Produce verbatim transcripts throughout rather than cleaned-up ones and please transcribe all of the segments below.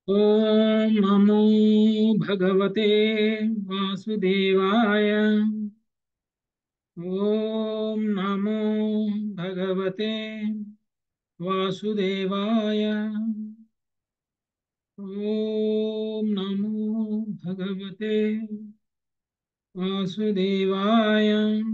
ఓం నమో భగవతే వాసుదేవాయ. ఓం నమో భగవతే వాసుదేవాయ. ఓం నమో భగవతే వాసుదేవాయ.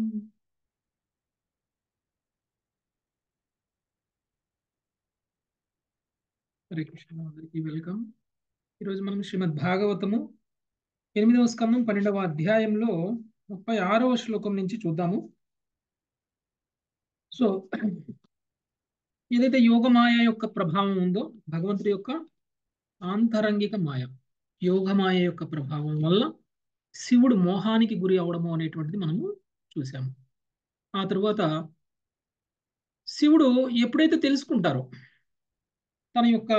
హరే కృష్ణ, అందరికీ వెల్కమ్. ఈరోజు మనం శ్రీమద్ భాగవతము ఎనిమిదవ స్కందం పన్నెండవ అధ్యాయంలో ముప్పై ఆరవ శ్లోకం నుంచి చూద్దాము. సో ఏదైతే యోగమాయ యొక్క ప్రభావం ఉందో, భగవంతుడి యొక్క ఆంతరంగిక మాయ, యోగమాయ యొక్క ప్రభావం వల్ల శివుడు మోహానికి గురి అవడము అనేటువంటిది మనము చూసాము. ఆ తరువాత శివుడు ఎప్పుడైతే తెలుసుకుంటారో తన యొక్క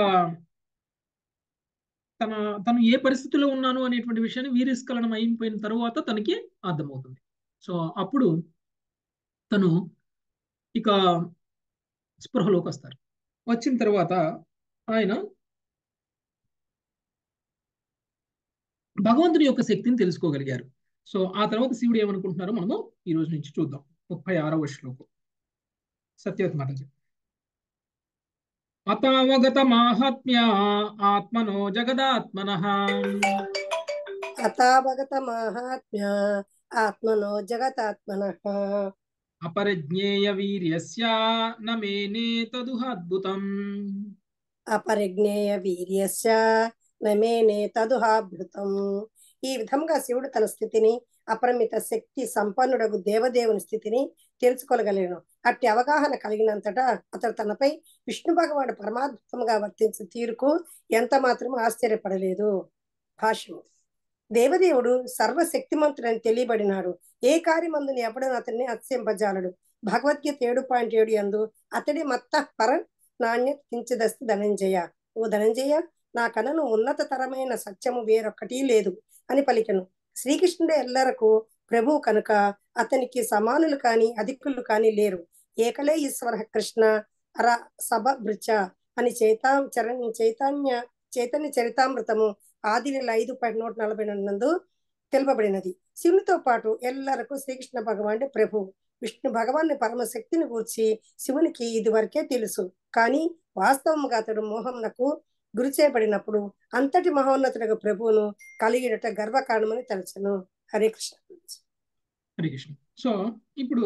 తన తను ఏ పరిస్థితిలో ఉన్నాను అనేటువంటి విషయాన్ని వీరిస్ఖలనం అయిపోయిన తరువాత తనకి అర్థమవుతుంది. సో అప్పుడు తను ఇక స్పృహలోకి వస్తారు. వచ్చిన తర్వాత ఆయన భగవంతుని యొక్క శక్తిని తెలుసుకోగలిగారు. సో ఆ తర్వాత శివుడు ఏమనుకుంటున్నారో మనము ఈ రోజు నుంచి చూద్దాం. ముప్పై ఆరవ శ్లోకం. సత్యవతి మాతాజీ. అతావగత మాహాత్మ్య ఆత్మనో జగదాత్మనః అతావగత మాహాత్మ్య ఆత్మనో జగతాత్మనః అపరిజ్ఞేయ వీర్యస్య నమేనే తదుహద్భుతం. అపరిజ్ఞేయ వీర్యస్య నమేనే తదుహాభృతం. ఈ విధంగా శివుడు తన స్థితిని, అపరిమిత శక్తి సంపన్నుడగు దేవదేవుని స్థితిని తెలుసుకోగలిగాను. అట్టి అవగాహన కలిగినంతటా అతడు తనపై విష్ణు భగవానుడు పరమాద్భుతంగా వర్తించిన తీరుకు ఎంత మాత్రం ఆశ్చర్యపడలేదు. భాష్యము. దేవదేవుడు సర్వశక్తిమంతుడని తెలియబడినాడు. ఏ కార్యమందుని ఎవడను అతన్ని అత్యంపజాలడు. భగవద్గీత ఏడు పాయింట్ ఏడు యందు అతడి మత్త పర నాణ్య కించదస్తి ధనంజయ. ఓ ధనంజయ, నా కనను ఉన్నతతరమైన సత్యము వేరొక్కటి లేదు అని పలికెను. శ్రీకృష్ణుడు ఎల్లరకు ప్రభువు కనుక అతనికి సమానులు కాని అధికులు కాని లేరు. ఏకలే ఈశ్వర కృష్ణ అర సభ భృచ అని చైతా చరణ్ చైతన్య చైతన్య చరితామృతము ఆది నెల ఐదు పాయింట్ నూట నలభై రెండు నందు తెలుపబడినది. శివునితో పాటు ఎల్లరకు శ్రీకృష్ణ భగవానుడే ప్రభు. విష్ణు భగవాన్ని పరమశక్తిని గూర్చి శివునికి ఇది వరకే తెలుసు. కానీ వాస్తవముగా అతడు మోహంనకు గురి చేయబడినప్పుడు అంతటి మహోన్నతుడు ప్రభువును కలిగినట గర్వకారణమని తలచను. హరే కృష్ణ. హరే కృష్ణ. సో ఇప్పుడు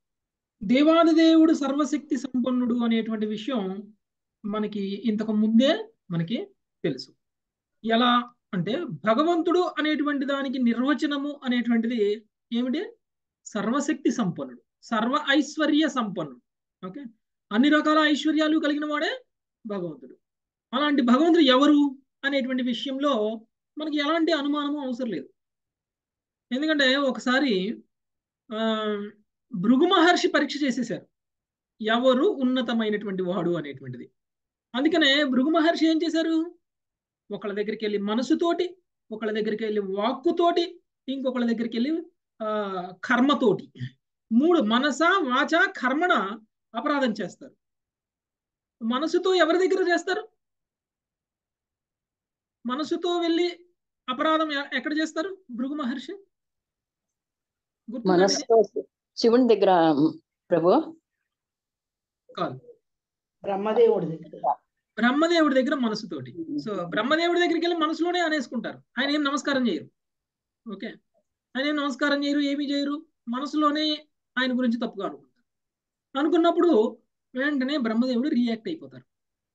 దేవాదిదేవుడు సర్వశక్తి సంపన్నుడు అనేటువంటి విషయం మనకి ఇంతకు ముందే మనకి తెలుసు. ఎలా అంటే భగవంతుడు అనేటువంటి దానికి నిర్వచనము అనేటువంటిది ఏమిటి? సర్వశక్తి సంపన్నుడు, సర్వ ఐశ్వర్య సంపన్నుడు. ఓకే, అన్ని రకాల ఐశ్వర్యాలు కలిగిన వాడే భగవంతుడు. అలాంటి భగవంతుడు ఎవరు అనేటువంటి విషయంలో మనకి ఎలాంటి అనుమానము అవసరం లేదు. ఎందుకంటే ఒకసారి ఆ భృగు మహర్షి పరీక్ష చేసేసారు, ఎవరు ఉన్నతమైనటువంటి వాడు అనేటువంటిది. అందుకనే భృగు మహర్షి ఏం చేశారు? ఒకళ్ళ దగ్గరికి వెళ్ళి మనసుతోటి, ఒకళ్ళ దగ్గరికి వెళ్ళి వాక్కుతోటి, ఇంకొకళ్ళ దగ్గరికి వెళ్ళి ఆ కర్మతోటి, మూడు మనస వాచ కర్మణ అపరాధం చేస్తారు. మనసుతో ఎవరి దగ్గర చేస్తారు? మనసుతో వెళ్ళి అపరాధం ఎక్కడ చేస్తారు భృగు మహర్షి? మనసుతో శివుని దగ్గర ప్రభు కాదు, బ్రహ్మదేవుడి దగ్గర. బ్రహ్మదేవుడి దగ్గర మనసుతోటి. సో బ్రహ్మదేవుడి దగ్గరికి వెళ్ళి మనసులోనే అనేసుకుంటారు. ఆయన ఏం నమస్కారం చేయరు. ఓకే, ఆయన ఏం నమస్కారం చేయరు, ఏమీ చేయరు, మనసులోనే ఆయన గురించి తప్పుగా అనుకుంటారు. అనుకున్నప్పుడు వెంటనే బ్రహ్మదేవుడు రియాక్ట్ అయిపోతారు.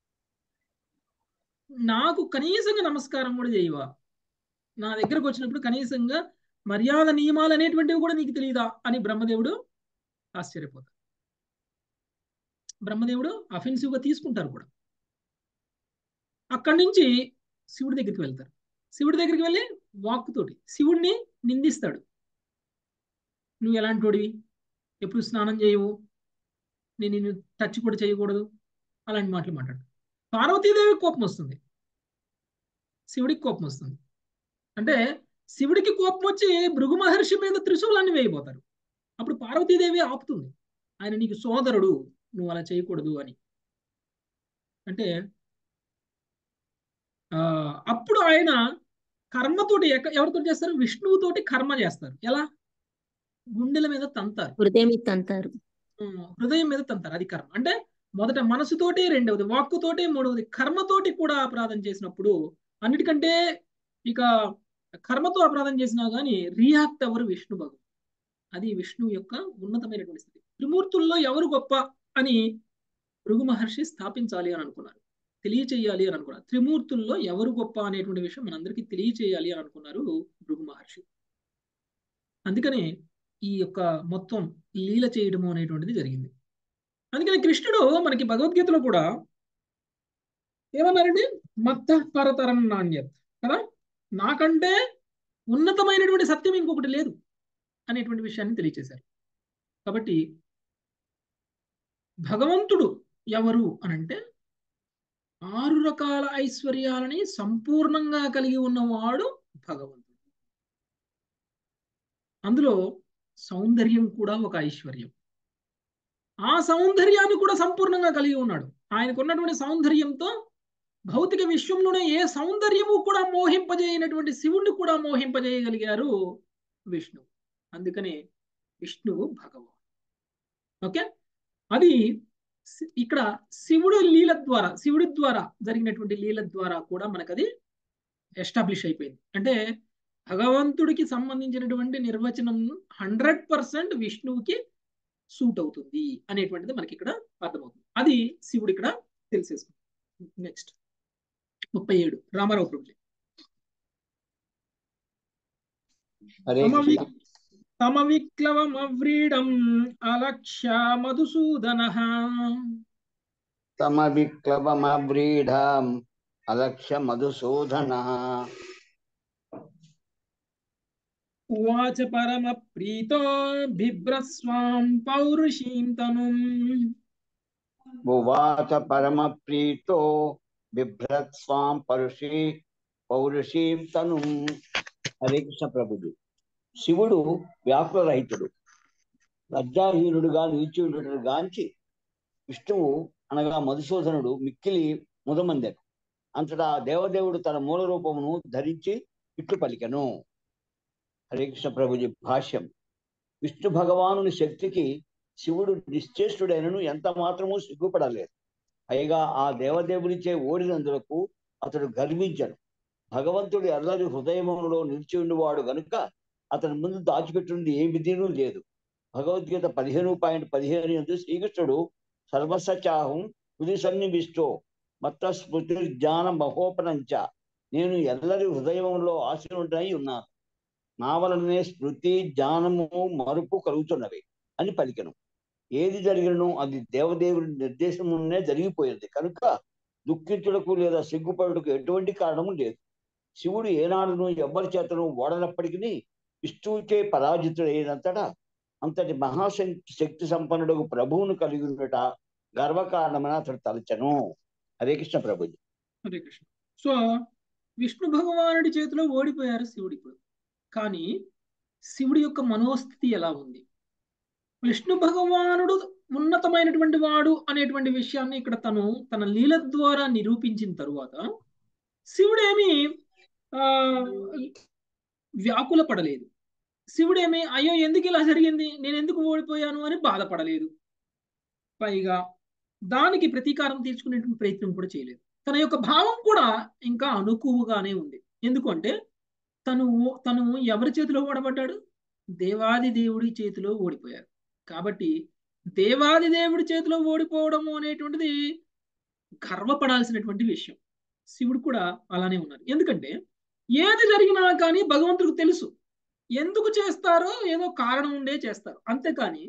నాకు కనీసంగా నమస్కారం కూడా చేయవా? నా దగ్గరకు వచ్చినప్పుడు కనీసంగా మర్యాద నియమాలు అనేటువంటివి కూడా నీకు తెలియదా అని బ్రహ్మదేవుడు ఆశ్చర్యపోతారు. బ్రహ్మదేవుడు అఫెన్సివ్గా తీసుకుంటారు కూడా. అక్కడి నుంచి శివుడి దగ్గరికి వెళ్తారు. శివుడి దగ్గరికి వెళ్ళి వాక్కుతోటి శివుడిని నిందిస్తాడు. నువ్వు ఎలాంటి వాడివి, ఎప్పుడు స్నానం చేయవు, నేను నిన్ను టచ్ కూడా చేయకూడదు, అలాంటి మాటలు మాట్లాడు. పార్వతీదేవికి కోపం వస్తుంది, శివుడికి కోపం వస్తుంది. అంటే శివుడికి కోపం వచ్చి భృగు మహర్షి మీద త్రిశూలాన్ని వేయబోతారు. అప్పుడు పార్వతీదేవి ఆపుతుంది, ఆయన నీకు సోదరుడు, నువ్వు అలా చేయకూడదు అని. అంటే ఆ అప్పుడు ఆయన కర్మతోటి ఎక్క- ఎవరితో చేస్తారు? విష్ణువుతోటి కర్మ చేస్తారు. ఎలా? గుండెల మీద తంతారు. హృదయం ఇత్త అంటారు. ఉమ్, హృదయం మీద తంతారు. అది కర్మ. అంటే మొదట మనసుతోటి, రెండవది వాక్కుతోటి, మూడవది కర్మతోటి కూడా అపరాధం చేసినప్పుడు, అన్నిటికంటే ఇక కర్మతో అపరాధం చేసినా కానీ రియాక్ట్ ఎవరు? విష్ణు భగవాన్. అది విష్ణువు యొక్క ఉన్నతమైనటువంటి స్థితి. త్రిమూర్తుల్లో ఎవరు గొప్ప అని భృగు మహర్షి స్థాపించాలి అని అనుకున్నారు, తెలియచేయాలి అని అనుకున్నారు. త్రిమూర్తుల్లో ఎవరు గొప్ప అనేటువంటి విషయం మనందరికీ తెలియచేయాలి అని అనుకున్నారు భృగు మహర్షి. అందుకనే ఈ యొక్క మొత్తం లీల చేయడము అనేటువంటిది జరిగింది. అందుకని కృష్ణుడు మనకి భగవద్గీతలో కూడా ఏమన్నారండి? మత్త పరతరం నాణ్యత్ కదా, నాకంటే ఉన్నతమైనటువంటి సత్యం ఇంకొకటి లేదు అనేటువంటి విషయాన్ని తెలియచేశారు. కాబట్టి భగవంతుడు ఎవరు అనంటే ఆరు రకాల ఐశ్వర్యాలని సంపూర్ణంగా కలిగి ఉన్నవాడు భగవంతుడు. అందులో సౌందర్యం కూడా ఒక ఐశ్వర్యం. ఆ సౌందర్యాన్ని కూడా సంపూర్ణంగా కలిగి ఉన్నాడు. ఆయనకు ఉన్నటువంటి సౌందర్యంతో భౌతిక విశ్వంలోనే ఏ సౌందర్యము కూడా మోహింపజేయనటువంటి శివుణ్ణి కూడా మోహింపజేయగలిగారు విష్ణువు. అందుకనే విష్ణువు భగవాన్. ఓకే, అది ఇక్కడ శివుడు లీల ద్వారా, శివుడి ద్వారా జరిగినటువంటి లీల ద్వారా కూడా మనకు అది ఎస్టాబ్లిష్ అయిపోయింది. అంటే భగవంతుడికి సంబంధించినటువంటి నిర్వచనం హండ్రెడ్ పర్సెంట్ విష్ణువుకి సూట్ అవుతుంది అనేటువంటిది మనకి ఇక్కడ అర్థమవుతుంది. అది శివుడు ఇక్కడ తెలిసేసుకుంది. నెక్స్ట్ ముప్పై ఏడు రామారావు ప్రభుజీ. తమ విక్లవమవ్రీడం అలక్ష్య మధుసూదన. తమ విక్లవమవ్రీడం అలక్ష్య మధుసూదన. ఉవాచ పరమ ప్రీతో బిభ్రస్వాం పౌరుషీం తనుం. ఉవాచ పరమ ప్రీతో బిభ్రస్వాం పరుషి పౌరుషీం తనుం. హరే కృష్ణ ప్రభుజీ. శివుడు వ్యాకుల రహితుడు, లజ్జాహీనుడుగా నిలిచి ఉండటం గాంచి విష్ణువు అనగా మధుసూదనుడు మిక్కిలి ముదమందెను. అంతటా దేవదేవుడు తన మూల రూపమును ధరించి ఇట్లు పలికెను. హరే కృష్ణ ప్రభుజీ భాష్యం. విష్ణు భగవానుని శక్తికి శివుడు నిశ్చేష్టుడైనను ఎంత మాత్రము సిగ్గుపడలేదు. పైగా ఆ దేవదేవునిచే ఓడినందులకు అతడు గర్వించను. భగవంతుడి అల్లరి హృదయములో నిలిచి ఉండేవాడు గనుక అతని ముందు దాచిపెట్టింది ఏ విధినూ లేదు. భగవద్గీత పదిహేను పాయింట్ పదిహేను ఎందు శ్రీకృష్ణుడు సర్వసచాహం హృది సన్నివిష్టో మత్త స్మృతి జ్ఞాన మహోపనంచ. నేను ఎల్లరి హృదయంలో ఆశీనుడై ఉన్నాను, నా వలనే స్మృతి జ్ఞానము మరుపు కలుగుతున్నవి అని పలికెను. ఏది జరిగినను అది దేవదేవుడి నిర్దేశమునే జరిగిపోయింది కనుక దుఃఖితులకు లేదా సిగ్గుపడుటకు ఎటువంటి కారణము లేదు. శివుడు ఏనాడును ఎవ్వరి చేతను ఓడనప్పటికీ విష్ణువుచే పరాజితుడైనంతటా అంతటి మహాశక్తి శక్తి సంపన్నుడు ప్రభువును కలిగి ఉండట గర్వకారణమని అతడు తలచను. హరే కృష్ణ ప్రభుజీ. హరే కృష్ణ. సో విష్ణు భగవానుడి చేతిలో ఓడిపోయారు శివుడు ఇప్పుడు. కానీ శివుడి యొక్క మనోస్థితి ఎలా ఉంది? విష్ణు భగవానుడు ఉన్నతమైనటువంటి వాడు అనేటువంటి విషయాన్ని ఇక్కడ తను తన లీల ద్వారా నిరూపించిన తరువాత శివుడేమి ఆ వ్యాకుల పడలేదు. శివుడేమి అయ్యో ఎందుకు ఇలా జరిగింది, నేను ఎందుకు ఓడిపోయాను అని బాధపడలేదు. పైగా దానికి ప్రతీకారం తీర్చుకునేటువంటి ప్రయత్నం కూడా చేయలేదు. తన యొక్క భావం కూడా ఇంకా అనుకువగానే ఉంది. ఎందుకంటే తను తను ఎవరి చేతిలో ఓడబడ్డాడు? దేవాది దేవుడి చేతిలో ఓడిపోయారు. కాబట్టి దేవాది దేవుడి చేతిలో ఓడిపోవడము అనేటువంటిది గర్వపడాల్సినటువంటి విషయం. శివుడు కూడా అలానే ఉన్నారు. ఎందుకంటే ఏది జరిగినా కానీ భగవంతుడికి తెలుసు ఎందుకు చేస్తారో, ఏదో కారణం ఉండే చేస్తారు. అంతేకాని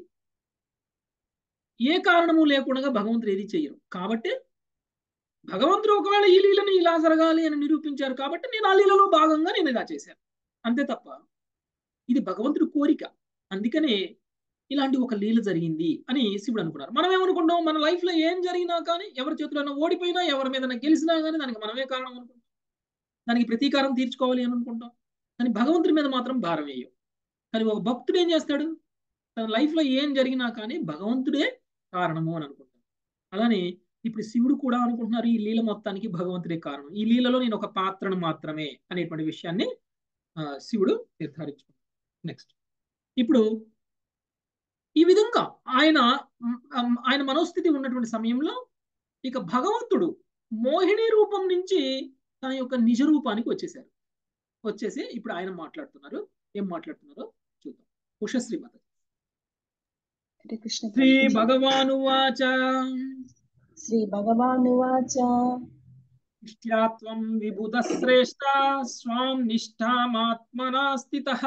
ఏ కారణము లేకుండా భగవంతుడు ఏది చెయ్యరు. కాబట్టి భగవంతుడు ఒకవేళ ఈ లీలని ఇలా జరగాలి అని నిరూపించారు కాబట్టి నేను ఆ లీలలో భాగంగా నేను ఇలా చేశాను, అంతే తప్ప ఇది భగవంతుడి కోరిక. అందుకనే ఇలాంటి ఒక లీల జరిగింది అని శివుడు అనుకున్నారు. మనం ఏమనుకుంటాం? మన లైఫ్ లో ఏం జరిగినా కానీ, ఎవరి చేతులైనా ఓడిపోయినా, ఎవరి మీద గెలిచినా కానీ దానికి మనమే కారణం అనుకుంటాం, దానికి ప్రతీకారం తీర్చుకోవాలి అని అనుకుంటాం. కానీ భగవంతుడి మీద మాత్రం భారం వేయం. కానీ ఒక భక్తుడు ఏం చేస్తాడు? తన లైఫ్ లో ఏం జరిగినా కానీ భగవంతుడే కారణము అని అనుకుంటాడు. అలానే ఇప్పుడు శివుడు కూడా అనుకుంటున్నారు ఈ లీల మొత్తానికి భగవంతుడే కారణం, ఈ లీలలో నేను ఒక పాత్రను మాత్రమే అనేటువంటి విషయాన్ని ఆ, శివుడు నిర్ధారించుకున్నాడు. నెక్స్ట్ ఇప్పుడు ఈ విధంగా ఆయన మ్, ఆయన మనోస్థితి ఉన్నటువంటి సమయంలో ఇక భగవంతుడు మోహిని రూపం నుంచి తన యొక్క నిజ రూపానికి వచ్చేసారు. వచ్చేసి ఇప్పుడు ఆయన మాట్లాడుతున్నారు. ఏం మాట్లాడుతున్నారో చూద్దాం. ఉషశ్రీ మాత. హరే కృష్ణ శ్రీ ప్రభు. భగవానువాచ శ్రీ భగవానువాచ ఇష్ట్యాత్వం విబుధ శ్రేష్ట స్వాం నిష్ఠామాత్మనా స్థితః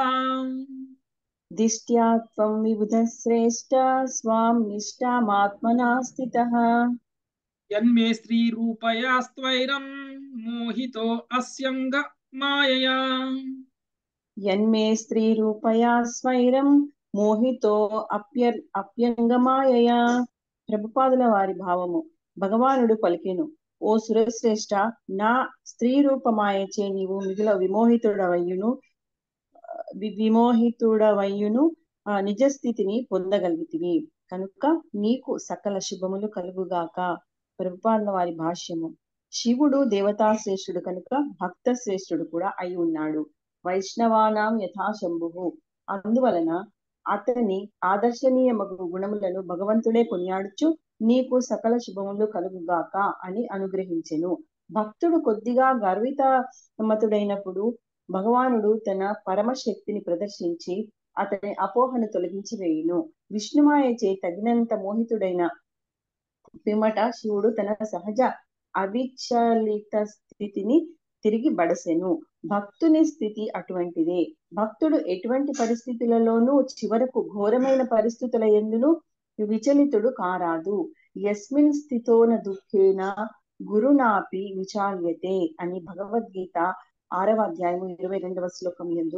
దిష్ట్యా త్వం విబుధ శ్రేష్ట స్వాం నిష్ఠామాత్మనా స్థితః యన్మే స్త్రీ రూపయా స్త్వైరం మోహితో అస్యంగ మాయయా. యన్మే స్త్రీ రూపయా స్వైరం మోహితో అప్య అప్యంగమాయయా. ప్రభుపాదుల వారి భావము. భగవానుడు పలికెను, ఓ సురశ్రేష్ఠ, నా స్త్రీ రూపమాయచే నీవు మిగుల విమోహితుడవయ్యును వి- విమోహితుడవయ్యును ఆ నిజ స్థితిని పొందగలిగితివి కనుక నీకు సకల శుభములు కలుగుగాక. ప్రభుపాదుల వారి భాష్యము. శివుడు దేవతా శ్రేష్ఠుడు కనుక భక్త శ్రేష్ఠుడు కూడా అయి ఉన్నాడు. వైష్ణవానాం యథాశంభు. అందువలన అతని ఆదర్శనీయమగు గుణములను భగవంతుడే కొనియాడుచు నీకు సకల శుభములు కలుగుగాక అని అనుగ్రహించెను. భక్తుడు కొద్దిగా గర్విత మతుడైనప్పుడు భగవానుడు తన పరమశక్తిని ప్రదర్శించి అతని అపోహను తొలగించి వేయును. విష్ణుమాయచే తగినంత మోహితుడైన పిమ్మట శివుడు తన సహజ అవిచలిత స్థితిని తిరిగి బడసెను. భక్తుని స్థితి అటువంటిదే. భక్తుడు ఎటువంటి పరిస్థితులలోనూ చివరకు ఘోరమైన పరిస్థితుల యందును విచలితుడు కారాదు. యస్మిన్ స్థితోన దుఃఖేన గురునాపి విచాల్యతే అని భగవద్గీత ఆరవ అధ్యాయము ఇరవై రెండవ శ్లోకం యందు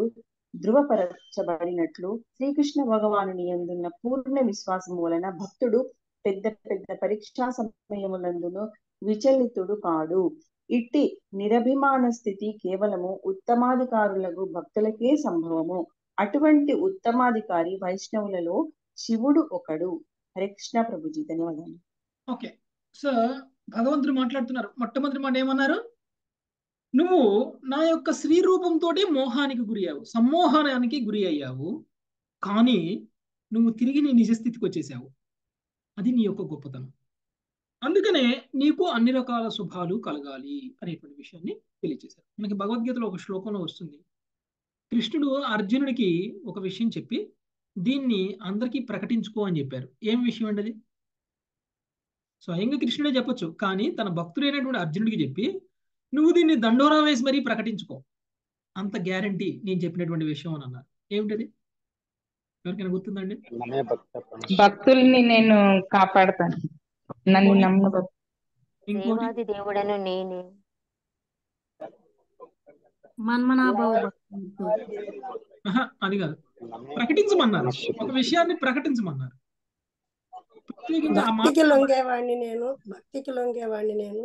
ధృవపరచబడినట్లు శ్రీకృష్ణ భగవానుని యందున్న పూర్ణ విశ్వాసం వలన భక్తుడు పెద్ద పెద్ద పరీక్షా సమయములందును విచలితుడు కాడు. ఇట్టి నిరభిమాన స్థితి కేవలము ఉత్తమాధికారులకు భక్తులకే సంభవము. అటువంటి ఉత్తమాధికారి వైష్ణవులలో శివుడు ఒకడు. హరే కృష్ణ ప్రభుజీ, ధన్యవాదాలు. ఓకే, సో భగవంతుడు మాట్లాడుతున్నారు. మొట్టమొదటి మాట ఏమన్నారు? నువ్వు నా యొక్క స్త్రీ రూపంతో మోహానికి గురి అయ్యావు, సమ్మోహనానికి గురి అయ్యావు, కానీ నువ్వు తిరిగి నీ నిజస్థితికి వచ్చేసావు. అది నీ యొక్క గొప్పతనం. అందుకనే నీకు అన్ని రకాల శుభాలు కలగాలి అనేటువంటి విషయాన్ని తెలియజేశారు. మనకి భగవద్గీతలో ఒక శ్లోకంలో వస్తుంది, కృష్ణుడు అర్జునుడికి ఒక విషయం చెప్పి దీన్ని అందరికీ ప్రకటించుకో అని చెప్పారు. ఏం విషయం అండి అది? స్వయంగా కృష్ణుడే చెప్పొచ్చు, కానీ తన భక్తుడైనటువంటి అర్జునుడికి చెప్పి నువ్వు దీన్ని దండోరా వేసి మరీ ప్రకటించుకో, అంత గ్యారంటీ నేను చెప్పినటువంటి విషయం అని అన్నారు. ఏమిటది? ఎవరికైనా గుర్తుందండి? భక్తుల్ని నేను కాపాడతాను, నన్ను నమ్ము. ఇంకోటి దేవాది దేవుడను నేనే. మన్మనాభవ ఆహా, అది కాదు, ప్రకటించమన్నారు. ఒక విషయాన్ని ప్రకటించమన్నారు. ప్రత్యేకంగా ఆ మాట భక్తికి లొంగేవాడిని నేను భక్తికి లొంగేవాడిని నేను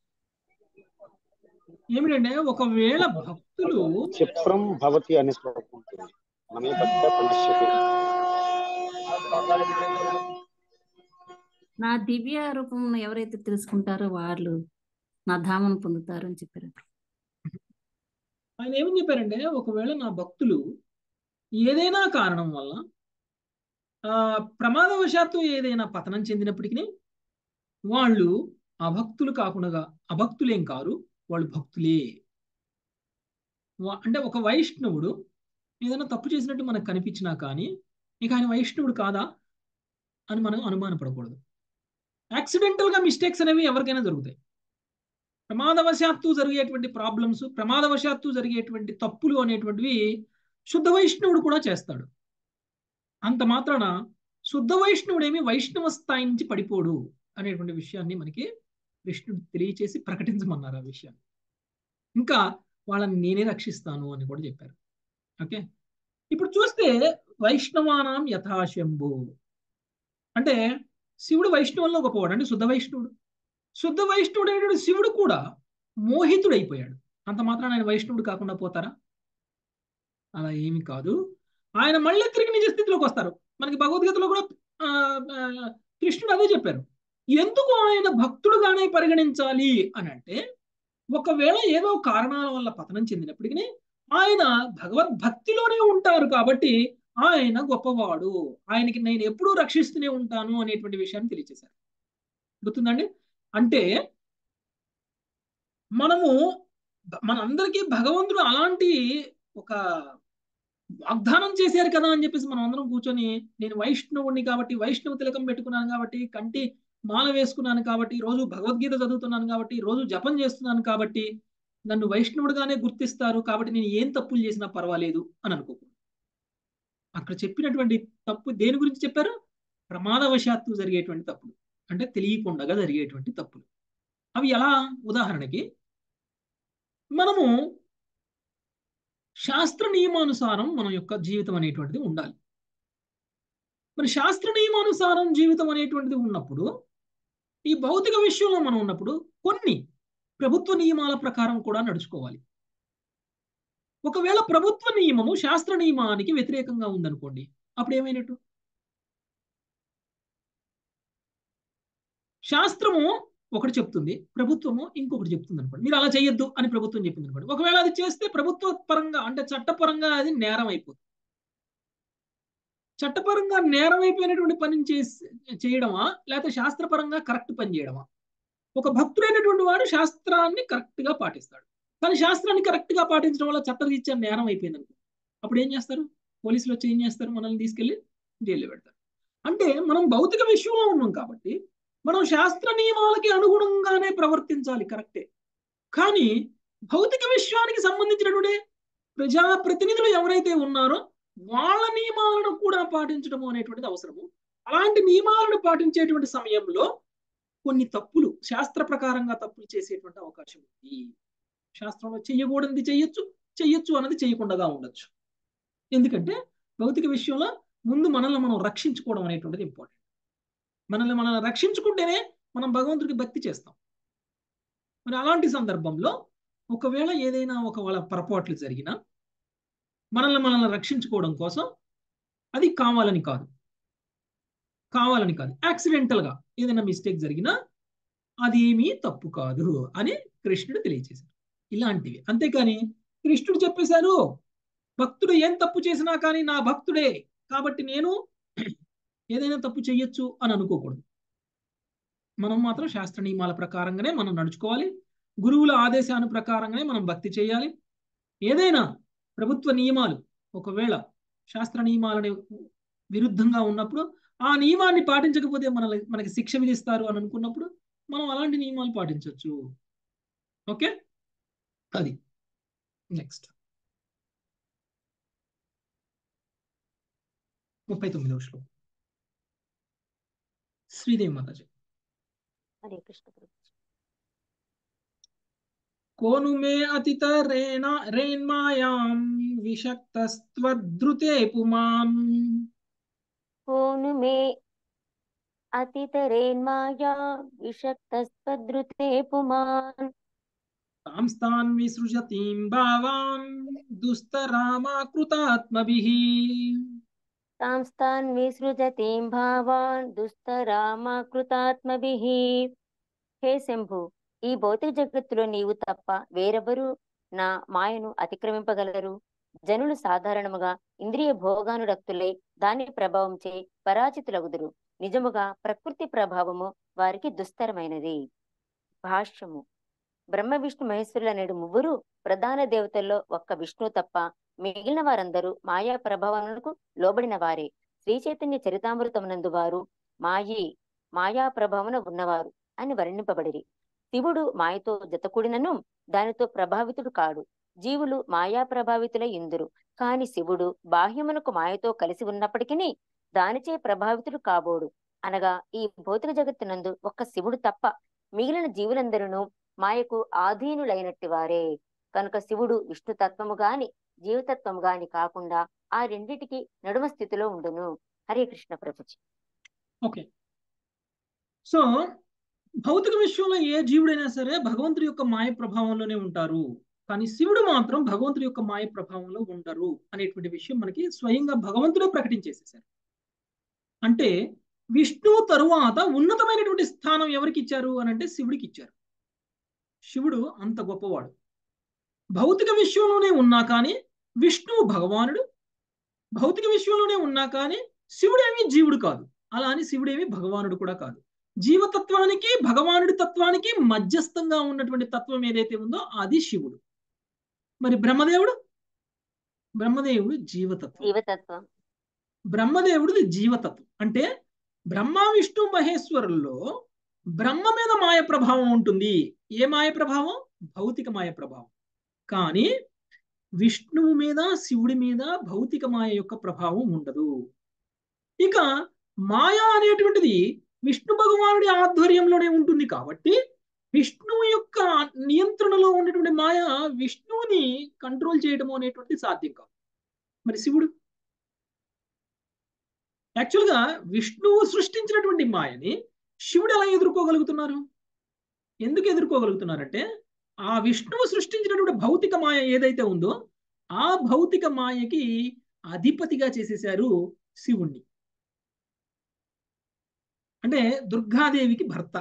ఏమిటంటే, ఒకవేళ భక్తులు క్షిప్రం భవతి అనే శ్లోకం ఉంటుంది. నమే భక్త పవిష్యతి. నా దివ్య రూపం ఎవరైతే తెలుసుకుంటారో వాళ్ళు నా ధామను పొందుతారు అని చెప్పారు. ఆయన ఏమని చెప్పారంటే, ఒకవేళ నా భక్తులు ఏదైనా కారణం వల్ల ఆ ప్రమాదవశాత్తు ఏదైనా పతనం చెందినప్పటికీ వాళ్ళు అభక్తులు కాకుండా అభక్తులేం కారు, వాళ్ళు భక్తులే. వా- అంటే ఒక వైష్ణవుడు ఏదైనా తప్పు చేసినట్టు మనకు కనిపించినా కానీ ఇక ఆయన వైష్ణవుడు కాదా అని మనం అనుమానపడకూడదు. యాక్సిడెంటల్గా మిస్టేక్స్ అనేవి ఎవరికైనా జరుగుతాయి. ప్రమాదవశాత్తు జరిగేటువంటి ప్రాబ్లమ్స్, ప్రమాదవశాత్తు జరిగేటువంటి తప్పులు అనేటువంటివి శుద్ధ వైష్ణవుడు కూడా చేస్తాడు. అంత మాత్రాన శుద్ధ వైష్ణవుడేమి వైష్ణవ స్థాయి నుంచి పడిపోడు అనేటువంటి విషయాన్ని మనకి కృష్ణుడు తెలియచేసి ప్రకటించమన్నారు ఆ విషయాన్ని. ఇంకా వాళ్ళని నేనే రక్షిస్తాను అని కూడా చెప్పారు. ఓకే, ఇప్పుడు చూస్తే వైష్ణవానాం యథాశంభు అంటే శివుడు వైష్ణవుల్లో గొప్పవాడు, అంటే శుద్ధ వైష్ణవుడు. శుద్ధ వైష్ణవుడు అయినటువంటి శివుడు కూడా మోహితుడైపోయాడు. అంత మాత్రం ఆయన వైష్ణవుడు కాకుండా పోతారా? అలా ఏమి కాదు. ఆయన మళ్ళీ తిరిగి నిజ స్థితిలోకి వస్తారు. మనకి భగవద్గీతలో కూడా ఆ, ఆ, కృష్ణుడు అదే చెప్పారు. ఎందుకు ఆయన భక్తుడుగానే పరిగణించాలి అని అంటే, ఒకవేళ ఏదో కారణాల వల్ల పతనం చెందినప్పటికీ ఆయన భగవద్భక్తిలోనే ఉంటారు కాబట్టి ఆయన గొప్పవాడు, ఆయనకి నేను ఎప్పుడూ రక్షిస్తూనే ఉంటాను అనేటువంటి విషయాన్ని తెలియజేశారు. గుర్తుందండి? అంటే మనము మనందరికీ భగవంతుడు అలాంటి ఒక వాగ్దానం చేశారు కదా అని చెప్పేసి మనం అందరం కూర్చొని, నేను వైష్ణవుడిని కాబట్టి వైష్ణవ తిలకం పెట్టుకున్నాను కాబట్టి, కంటి మాల వేసుకున్నాను కాబట్టి, రోజు భగవద్గీత చదువుతున్నాను కాబట్టి, రోజు జపం చేస్తున్నాను కాబట్టి నన్ను వైష్ణవుడిగానే గుర్తిస్తారు కాబట్టి నేను ఏం తప్పులు చేసినా పర్వాలేదు అని అనుకోకూడదు. అక్కడ చెప్పినటువంటి తప్పు దేని గురించి చెప్పారు? ప్రమాదవశాత్తు జరిగేటువంటి తప్పులు, అంటే తెలియకుండా జరిగేటువంటి తప్పులు. అవి ఎలా? ఉదాహరణకి మనము శాస్త్ర నియమానుసారం మన యొక్క జీవితం అనేటువంటిది ఉండాలి. మరి శాస్త్ర నియమానుసారం జీవితం అనేటువంటిది ఉన్నప్పుడు, ఈ భౌతిక విషయంలో మనం ఉన్నప్పుడు కొన్ని ప్రభుత్వ నియమాల ప్రకారం కూడా నడుచుకోవాలి. ఒకవేళ ప్రభుత్వ నియమము శాస్త్ర నియమానికి వ్యతిరేకంగా ఉందనుకోండి, అప్పుడు ఏమైనట్టు? శాస్త్రము ఒకటి చెప్తుంది, ప్రభుత్వము ఇంకొకటి చెప్తుంది అనుకోండి. మీరు అలా చేయొద్దు అని ప్రభుత్వం చెప్పింది అనుకోండి. ఒకవేళ అది చేస్తే ప్రభుత్వ పరంగా అంటే చట్టపరంగా అది నేరం అయిపోతుంది. చట్టపరంగా నేరం అయిపోయినటువంటి పని చేసి చేయడమా లేకపోతే శాస్త్రపరంగా కరెక్ట్ పని చేయడమా? ఒక భక్తుడైనటువంటి వాడు శాస్త్రాన్ని కరెక్ట్ గా పాటిస్తాడు, కానీ శాస్త్రాన్ని కరెక్ట్ గా పాటించడం వల్ల చట్టరీత్యా నేరం అయిపోయింది అనుకో, అప్పుడు ఏం చేస్తారు? పోలీసులు వచ్చి ఏం చేస్తారు? మనల్ని తీసుకెళ్లి జైల్లో పెడతారు. అంటే మనం భౌతిక విషయంలో ఉన్నాం కాబట్టి మనం శాస్త్ర నియమాలకి అనుగుణంగానే ప్రవర్తించాలి, కరెక్టే. కానీ భౌతిక విషయానికి సంబంధించినటువంటి ప్రజాప్రతినిధులు ఎవరైతే ఉన్నారో వాళ్ళ నియమాలను కూడా పాటించడము అనేటువంటిది అవసరము. అలాంటి నియమాలను పాటించేటువంటి సమయంలో కొన్ని తప్పులు శాస్త్ర ప్రకారంగా తప్పులు చేసేటువంటి అవకాశం ఉంది. శాస్త్రంలో చెయ్యకూడనిది చెయ్యొచ్చు, చెయ్యొచ్చు అన్నది చేయకుండా ఉండొచ్చు. ఎందుకంటే భౌతిక విషయంలో ముందు మనల్ని మనం రక్షించుకోవడం అనేటువంటిది ఇంపార్టెంట్. మనల్ని మనల్ని రక్షించుకుంటేనే మనం భగవంతుడికి భక్తి చేస్తాం. మరి అలాంటి సందర్భంలో ఒకవేళ ఏదైనా ఒక వాళ్ళ పొరపాట్లు జరిగినా మనల్ని మనల్ని రక్షించుకోవడం కోసం, అది కావాలని కాదు కావాలని కాదు యాక్సిడెంటల్గా ఏదైనా మిస్టేక్ జరిగినా అది ఏమీ తప్పు కాదు అని కృష్ణుడు తెలియజేశారు. ఇలాంటివి. అంతేకాని కృష్ణుడు చెప్పేశారు భక్తుడు ఏం తప్పు చేసినా కానీ నా భక్తుడే కాబట్టి నేను ఏదైనా తప్పు చెయ్యొచ్చు అని అనుకోకూడదు. మనం మాత్రం శాస్త్ర నియమాల ప్రకారంగానే మనం నడుచుకోవాలి. గురువుల ఆదేశాల ప్రకారంగానే మనం భక్తి చేయాలి. ఏదైనా ప్రభుత్వ నియమాలు ఒకవేళ శాస్త్ర నియమాలని విరుద్ధంగా ఉన్నప్పుడు, ఆ నియమాన్ని పాటించకపోతే మన మనకి శిక్ష విధిస్తారు అని అనుకున్నప్పుడు మనం అలాంటి నియమాలు పాటించవచ్చు. ఓకే, అది నెక్స్ట్ ముప్పై తొమ్మిదవ శ్లోకం. శ్రీదేవి మాతాజీ. హరే కృష్ణ ప్రభు. కోను మే అతిత రేణ రేణ్మాయాం విషక్తస్త్వద్రుతే పుమాన్. కోను మే అతితరేన్మాయా విషక్తస్త్వద్రుతే పుమాన్. తాంస్తాన్ విసృజతీం భావాన్ దుస్తరామాకృతాత్మభిః. తాంస్తాన్ విసృజతీం భావాన్ దుస్తరామాకృతాత్మభిః. హే శంభు, ఈ భౌతిక జగత్తులో నీవు తప్ప వేరెవరు నా మాయను అతిక్రమింపగలరు? జనులు సాధారణముగా ఇంద్రియ భోగానురక్తులై దాని ప్రభావంచే పరాజితులగుదురు. నిజముగా ప్రకృతి ప్రభావము వారికి దుస్తరమైనది. భాష్యము. బ్రహ్మ విష్ణు మహేశ్వరుల నేడు ముగ్గురు ప్రధాన దేవతల్లో ఒక్క విష్ణు తప్ప మిగిలిన వారందరూ మాయా ప్రభావములకు లోబడిన వారే. శ్రీ చైతన్య చరితామృతమునందు వారు మాయి మాయా ప్రభావమున ఉన్నవారు అని వర్ణింపబడిరి. శివుడు మాయతో జతకూడినను దానితో ప్రభావితుడు కాడు. జీవులు మాయా ప్రభావితులై ఇందురు. కాని శివుడు బాహ్యమునకు మాయతో కలిసి ఉన్నప్పటికీ దానిచే ప్రభావితుడు కాబోడు. అనగా ఈ భౌతిక జగత్తునందు ఒక్క శివుడు తప్ప మిగిలిన జీవులందరూ మాయకు ఆధీనులైనట్టి వారే. కనుక శివుడు విష్ణుతత్వము గాని జీవతత్వము గాని కాకుండా ఆ రెండిటికి నడుమ స్థితిలో ఉండును. హరే కృష్ణ ప్రభుజీ. ఓకే, సో భౌతిక విషయంలో ఏ జీవుడైనా సరే భగవంతుడి యొక్క మాయ ప్రభావంలోనే ఉంటారు, కానీ శివుడు మాత్రం భగవంతుడి యొక్క మాయ ప్రభావంలో ఉండరు అనేటువంటి విషయం మనకి స్వయంగా భగవంతుడే ప్రకటించేసేసారు. అంటే విష్ణువు తరువాత ఉన్నతమైనటువంటి స్థానం ఎవరికి ఇచ్చారు అని అంటే శివుడికి ఇచ్చారు. శివుడు అంత గొప్పవాడు. భౌతిక విశ్వంలోనే ఉన్నా కానీ విష్ణువు భగవానుడు, భౌతిక విశ్వంలోనే ఉన్నా కానీ శివుడేమి జీవుడు కాదు, అలా అని శివుడేమి భగవానుడు కూడా కాదు. జీవతత్వానికి భగవానుడి తత్వానికి మధ్యస్థంగా ఉన్నటువంటి తత్వం ఏదైతే ఉందో అది శివుడు. మరి బ్రహ్మదేవుడు బ్రహ్మదేవుడు జీవతత్వం. జీవతత్వం బ్రహ్మదేవుడిది జీవతత్వం అంటే బ్రహ్మ విష్ణు మహేశ్వరుల్లో బ్రహ్మ మీద మాయ ప్రభావం ఉంటుంది. ఏ మాయ ప్రభావం? భౌతిక మాయ ప్రభావం. కానీ విష్ణువు మీద శివుడి మీద భౌతిక మాయ యొక్క ప్రభావం ఉండదు. ఇక మాయ అనేటువంటిది విష్ణు భగవానుడి ఆధ్వర్యంలోనే ఉంటుంది కాబట్టి విష్ణువు యొక్క నియంత్రణలో ఉన్నటువంటి మాయ విష్ణువుని కంట్రోల్ చేయడం అనేటువంటిది సాధ్యం కాదు. మరి శివుడు యాక్చువల్గా విష్ణువు సృష్టించినటువంటి మాయని శివుడు ఎలా ఎదుర్కోగలుగుతున్నారు? ఎందుకు ఎదుర్కోగలుగుతున్నారంటే ఆ విష్ణువు సృష్టించినటువంటి భౌతిక మాయ ఏదైతే ఉందో ఆ భౌతిక మాయకి అధిపతిగా చేసేశారు శివుణ్ణి. అంటే దుర్గాదేవికి భర్త,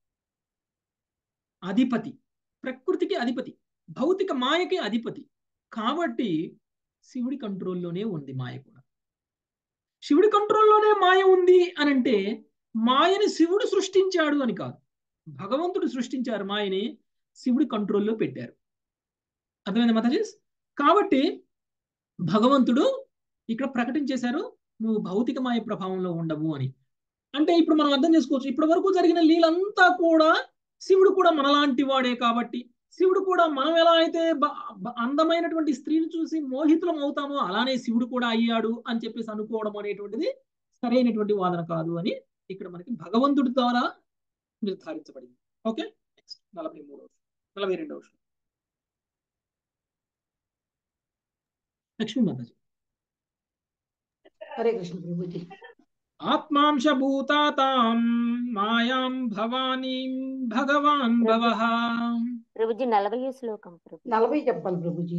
అధిపతి, ప్రకృతికి అధిపతి, భౌతిక మాయకి అధిపతి. కాబట్టి శివుడి కంట్రోల్లోనే ఉంది మాయ కూడా. శివుడి కంట్రోల్లోనే మాయ ఉంది అని అంటే మాయని శివుడు సృష్టించాడు అని కాదు, భగవంతుడు సృష్టించారు మాయని, శివుడి కంట్రోల్లో పెట్టారు. అర్థమైంది మాతాజీస్? కాబట్టి భగవంతుడు ఇక్కడ ప్రకటించేశారు నువ్వు భౌతిక మాయ ప్రభావంలో ఉండవు అని. అంటే ఇప్పుడు మనం అర్థం చేసుకోవచ్చు, ఇప్పటి వరకు జరిగిన లీలంతా కూడా శివుడు కూడా మనలాంటి వాడే కాబట్టి శివుడు కూడా మనం ఎలా అయితే అందమైనటువంటి స్త్రీని చూసి మోహితులం అవుతామో అలానే శివుడు కూడా అయ్యాడు అని చెప్పేసి అనుకోవడం అనేటువంటిది సరైనటువంటి వాదన కాదు అని ఇక్కడ మనకి భగవంతుడి ద్వారా నిర్ధారించబడింది. ఓకే, నెక్స్ట్ నలభై మూడవ నలభై రెండవ లక్ష్మీ మాతాజీ. హరే కృష్ణ ప్రభుజీ. ఆత్మాంశ భూతాతాం మాయాం భవానీం భగవాన్ భవః. ప్రభుజీ నలభై శ్లోకం. నలభై చెప్పాలి ప్రభుజీ.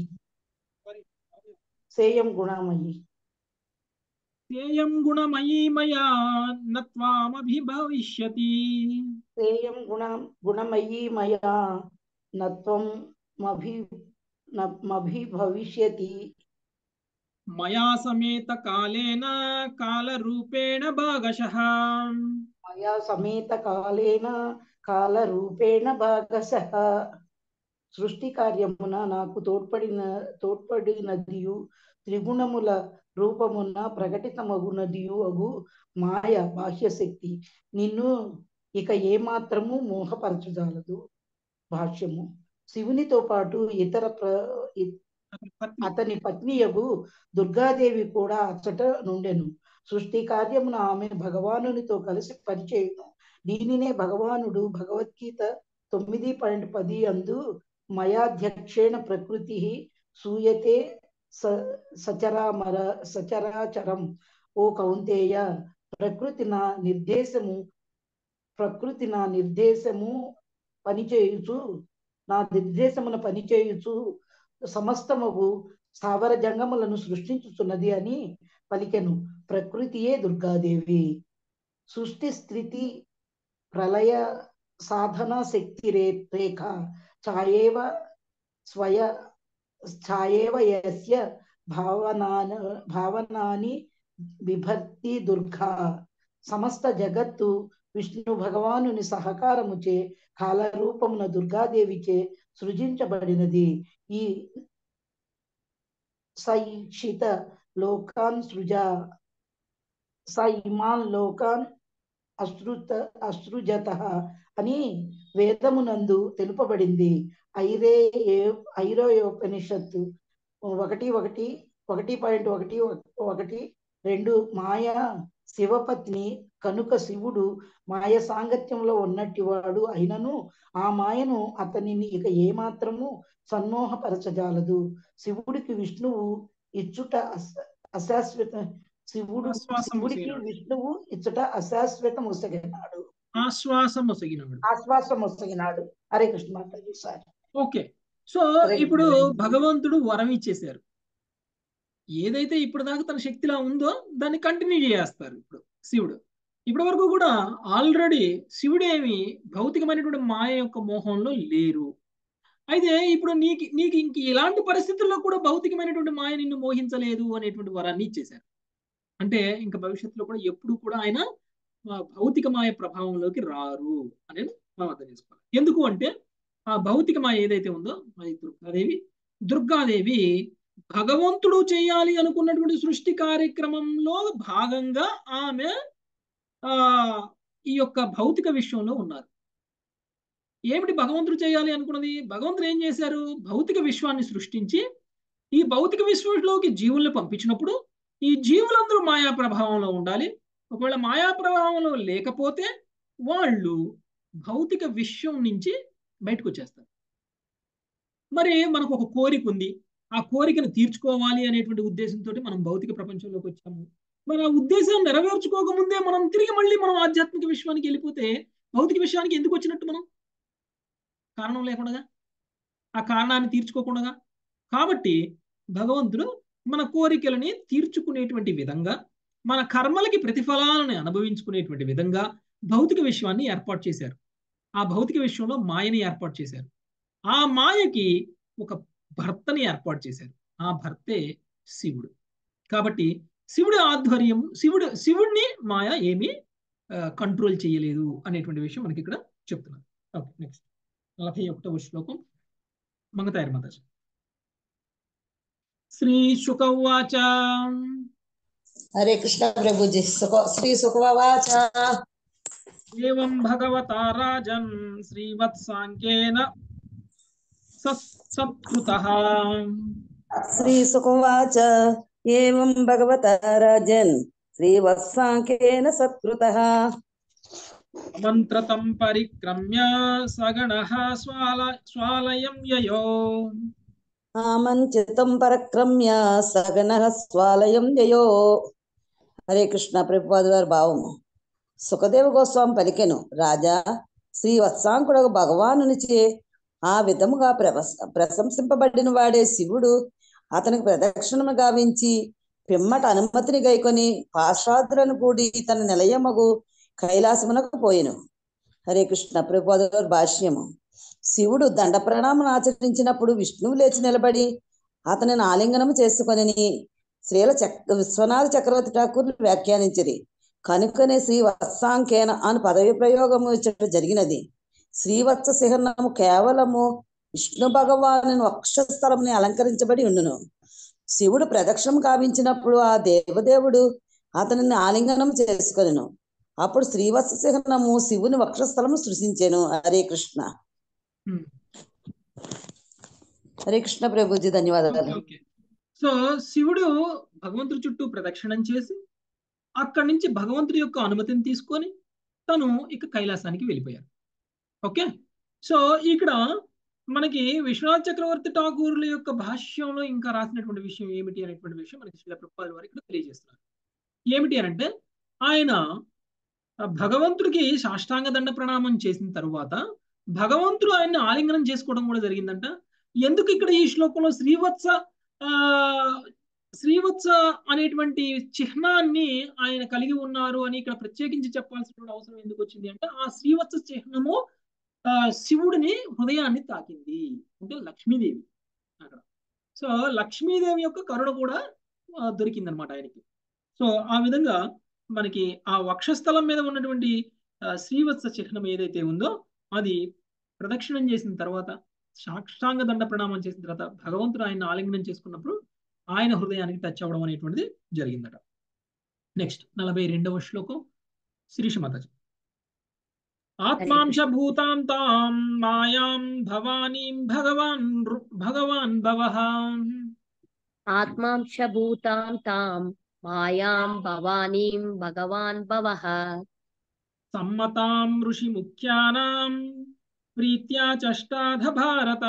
సేయం గుణమయి సేయం గుణమయీ మయా నత్వామభిభవిష్యతి. సేయం గుణ గుణమయీ మయా నత్వం మభి మభిభవిష్యతి. మయా సమేత కాలేన కాలరూపేణ భాగశః. మయా సమేత కాలేన కాలరూపేణ భాగశః. సృష్టి కార్యమున నాకు తోడ్పడిన తోడ్పడినదియు త్రిగుణముల రూపమున ప్రకటితమగునదియు అగు మాయ బాహ్యశక్తి నిన్ను ఇక ఏమాత్రము మోహపరచజాలదు. భాష్యము. శివునితో పాటు ఇతర ప్ర అతని పత్నియగు దుర్గాదేవి కూడా అచ్చట నుండెను. సృష్టి కార్యమున ఆమె భగవానునితో కలిసి పనిచేయును. దీనినే భగవానుడు భగవద్గీత తొమ్మిది పాయింట్ పది అందు మయాధ్యక్షేణ ప్రకృతి సూయతే సచరామర సచరాచరం. ఓ కౌంతేయ, ప్రకృతి నా నిర్దేశము ప్రకృతి నా నిర్దేశము పనిచేయుచు నా నిర్దేశమున పనిచేయుచు సమస్తముగు స్థావర జంగములను సృష్టించుతున్నది అని పలికెను. ప్రకృతియే దుర్గాదేవి. సృష్టి స్థితి ప్రళయ సాధన శక్తి రే రేఖ ఛాయేవ స్వయ ఛాయేవ యస్య భావనాన భావనాని బిభర్తి దుర్గా. సమస్త జగత్తు విష్ణు భగవానుని సహకారముచే కాలరూపమున దుర్గాదేవిచే సృజించబడినది. ఈ సైక్షిత లోకాన్ సృజ స ఇమాన్ లోకాన్ అసృత అసృజత అని వేదమునందు తెలుపబడింది. ఐరే ఐరోయోపనిషత్తు ఒకటి ఒకటి ఒకటి పాయింట్ ఒకటి ఒకటి రెండు. మాయ శివపత్ని కనుక శివుడు మాయ సాంగత్యంలో ఉన్నట్టివాడు అయినను ఆ మాయను అతనిని ఇక ఏమాత్రము సన్మోహపరచజాలదు. శివుడికి విష్ణువు ఇచ్చుట అశాశ్వత శివుడు శివుడికి విష్ణువు ఇచ్చుట అశాశ్వతం ఒసగినాడు ఆశ్వాసం ఒసగినాడు ఆశ్వాసం ఒసగినాడు. Hare Krishna Mataji. Sir okay, so ఇప్పుడు భగవంతుడు వరం ఇచ్చేశారు. ఏదైతే ఇప్పుడు దాకా తన శక్తిలా ఉందో దాన్ని కంటిన్యూ చేస్తారు ఇప్పుడు శివుడు. ఇప్పటి వరకు కూడా ఆల్రెడీ శివుడేమి భౌతికమైనటువంటి మాయ యొక్క మోహంలో లేరు. అయితే ఇప్పుడు నీకు నీకు ఇంక ఇలాంటి పరిస్థితుల్లో కూడా భౌతికమైనటువంటి మాయ నిన్ను మోహించలేదు అనేటువంటి వరాన్ని ఇచ్చేశారు. అంటే ఇంకా భవిష్యత్తులో కూడా ఎప్పుడు కూడా ఆయన భౌతిక మాయ ప్రభావంలోకి రారు అనేది మనం అర్థం చేసుకోవాలి. ఎందుకు అంటే ఆ భౌతిక మాయ ఏదైతే ఉందో అది దుర్గాదేవి దుర్గాదేవి భగవంతుడు చేయాలి అనుకున్నటువంటి సృష్టి కార్యక్రమంలో భాగంగా ఆమె ఆ ఈ యొక్క భౌతిక విశ్వంలో ఉన్నారు. ఏమిటి భగవంతుడు చేయాలి అనుకున్నది? భగవంతుడు ఏం చేశారు? భౌతిక విశ్వాన్ని సృష్టించి ఈ భౌతిక విశ్వంలోకి జీవుల్ని పంపించినప్పుడు ఈ జీవులందరూ మాయా ప్రభావంలో ఉండాలి. ఒకవేళ మాయా ప్రభావంలో లేకపోతే వాళ్ళు భౌతిక విశ్వం నుంచి బయటకు వచ్చేస్తారు. మరి మనకు ఒక కోరిక ఉంది, ఆ కోరికను తీర్చుకోవాలి అనేటువంటి ఉద్దేశంతో మనం భౌతిక ప్రపంచంలోకి వచ్చాము. మరి ఆ ఉద్దేశాన్ని నెరవేర్చుకోకముందే మనం తిరిగి మళ్ళీ మనం ఆధ్యాత్మిక విశ్వానికి వెళ్ళిపోతే భౌతిక విశ్వానికి ఎందుకు వచ్చినట్టు? మనం కారణం లేకుండా, ఆ కారణాన్ని తీర్చుకోకుండా. కాబట్టి భగవంతుడు మన కోరికలని తీర్చుకునేటువంటి విధంగా, మన కర్మలకి ప్రతిఫలాలను అనుభవించుకునేటువంటి విధంగా భౌతిక విశ్వాన్ని ఏర్పాటు చేశారు. ఆ భౌతిక విశ్వంలో మాయని ఏర్పాటు చేశారు. ఆ మాయకి ఒక భర్తని ఏర్పాటు చేశారు. ఆ భర్తే శివుడు. కాబట్టి శివుడి ఆధ్వర్యం, శివుడు శివుడిని మాయ ఏమీ కంట్రోల్ చేయలేదు అనేటువంటి విషయం మనకి ఇక్కడ చెప్తున్నారు. ఓకే, నెక్స్ట్ నలభై ఒకటవ శ్లోకం మంగతాయర్ మాతాజీ. శ్రీ శుకవాచ. హరే కృష్ణ ప్రభుజీ. శ్రీ శుకవాచ. ఏవం భగవతా రాజన్ శ్రీవత్సాంకేన సత్కృతః. శ్రీ శుకవాచ. ఏవం భగవతా రాజన్ శ్రీవత్సాంకేన సత్కృతః. మంత్రతం పరిక్రమ్య సగణః స్వాల స్వాలయం యయో. ఆమంచితం పరక్రమ్య సగణః స్వాలయం యయో. హరే కృష్ణ ప్రభుపాదుల వారి భావము. సుఖదేవ గోస్వామి పలికెను, రాజా, శ్రీ వత్సాంకుడు భగవానునిచే ఆ విధముగా ప్రశంసింపబడిన వాడే శివుడు అతనికి ప్రదక్షిణము గావించి పిమ్మట అనుమతిని గైకొని పాశ్రాదులను కూడి తన నిలయమగు కైలాసమునకు పోయెను. హరే కృష్ణ ప్రభుపాదుల వారి భాష్యము. శివుడు దండ ప్రణామం ఆచరించినప్పుడు విష్ణువు లేచి నిలబడి అతనిని ఆలింగనము చేసుకొని శ్రీల చక్ర విశ్వనాథ చక్రవర్తి ఠాకూర్లు వ్యాఖ్యానించిరి. కనుకనే శ్రీ వత్సాంకేన అని పదవి ప్రయోగము ఇచ్చట జరిగినది. శ్రీవత్స శిఖరణము కేవలము విష్ణు భగవాను వక్షస్థలముని అలంకరించబడి ఉండును. శివుడు ప్రదక్షిణం గావించినప్పుడు ఆ దేవదేవుడు అతనిని ఆలింగనం చేసుకొనెను. అప్పుడు శ్రీవత్స శిఖరణము శివుని వక్షస్థలము సృష్టించెను. హరే కృష్ణ. హరే కృష్ణ ప్రభుజీ, ధన్యవాదాలు. సో శివుడు భగవంతుడి చుట్టూ ప్రదక్షిణం చేసి అక్కడి నుంచి భగవంతుడి యొక్క అనుమతిని తీసుకొని తను ఇక కైలాసానికి వెళ్ళిపోయారు. ఓకే, సో ఇక్కడ మనకి విశ్వనాథ్ చక్రవర్తి ఠాకూర్ల యొక్క భాష్యంలో ఇంకా రాసినటువంటి విషయం ఏమిటి అనేటువంటి విషయం మనకి శ్రీల ప్రభుపాదుల వారు ఇక్కడ తెలియజేస్తున్నారు. ఏమిటి అని అంటే, ఆయన భగవంతుడికి సాష్టాంగ దండ ప్రణామం చేసిన తరువాత భగవంతుడు ఆయన్ని ఆలింగనం చేసుకోవడం కూడా జరిగిందంట. ఎందుకు ఇక్కడ ఈ శ్లోకంలో శ్రీవత్స ఆ శ్రీవత్స అనేటువంటి చిహ్నాన్ని ఆయన కలిగి ఉన్నారు అని ఇక్కడ ప్రత్యేకించి చెప్పాల్సినటువంటి అవసరం ఎందుకు వచ్చింది అంటే, ఆ శ్రీవత్స చిహ్నము ఆ శివుడిని హృదయాన్ని తాకింది అంటే లక్ష్మీదేవి అక్కడ. సో లక్ష్మీదేవి యొక్క కరుణ కూడా దొరికింది అనమాట ఆయనకి. సో ఆ విధంగా మనకి ఆ వక్షస్థలం మీద ఉన్నటువంటి శ్రీవత్స చిహ్నం ఏదైతే ఉందో అది ప్రదక్షిణం చేసిన తర్వాత, సాష్టాంగ దండ ప్రణామం చేసిన తర్వాత భగవంతుడు ఆయన ఆలింగనం చేసుకున్నప్పుడు ఆయన హృదయానికి టచ్ అవ్వడం అనేటువంటిది జరిగిందట. నెక్స్ట్ నలభై రెండవ శ్లోకం శిరీష మాతాజీ. ఆత్మాంశ భూతాం తాం మాయాం భవానీం భగవాన్ భగవాన్ భవః. ఆత్మాంశ భూతాం తాం మాయాం భవానీం భగవాన్ భవః. సమ్మతాం ఋషి ముఖ్యానాం ప్రీత్యా చష్టాధ భారత.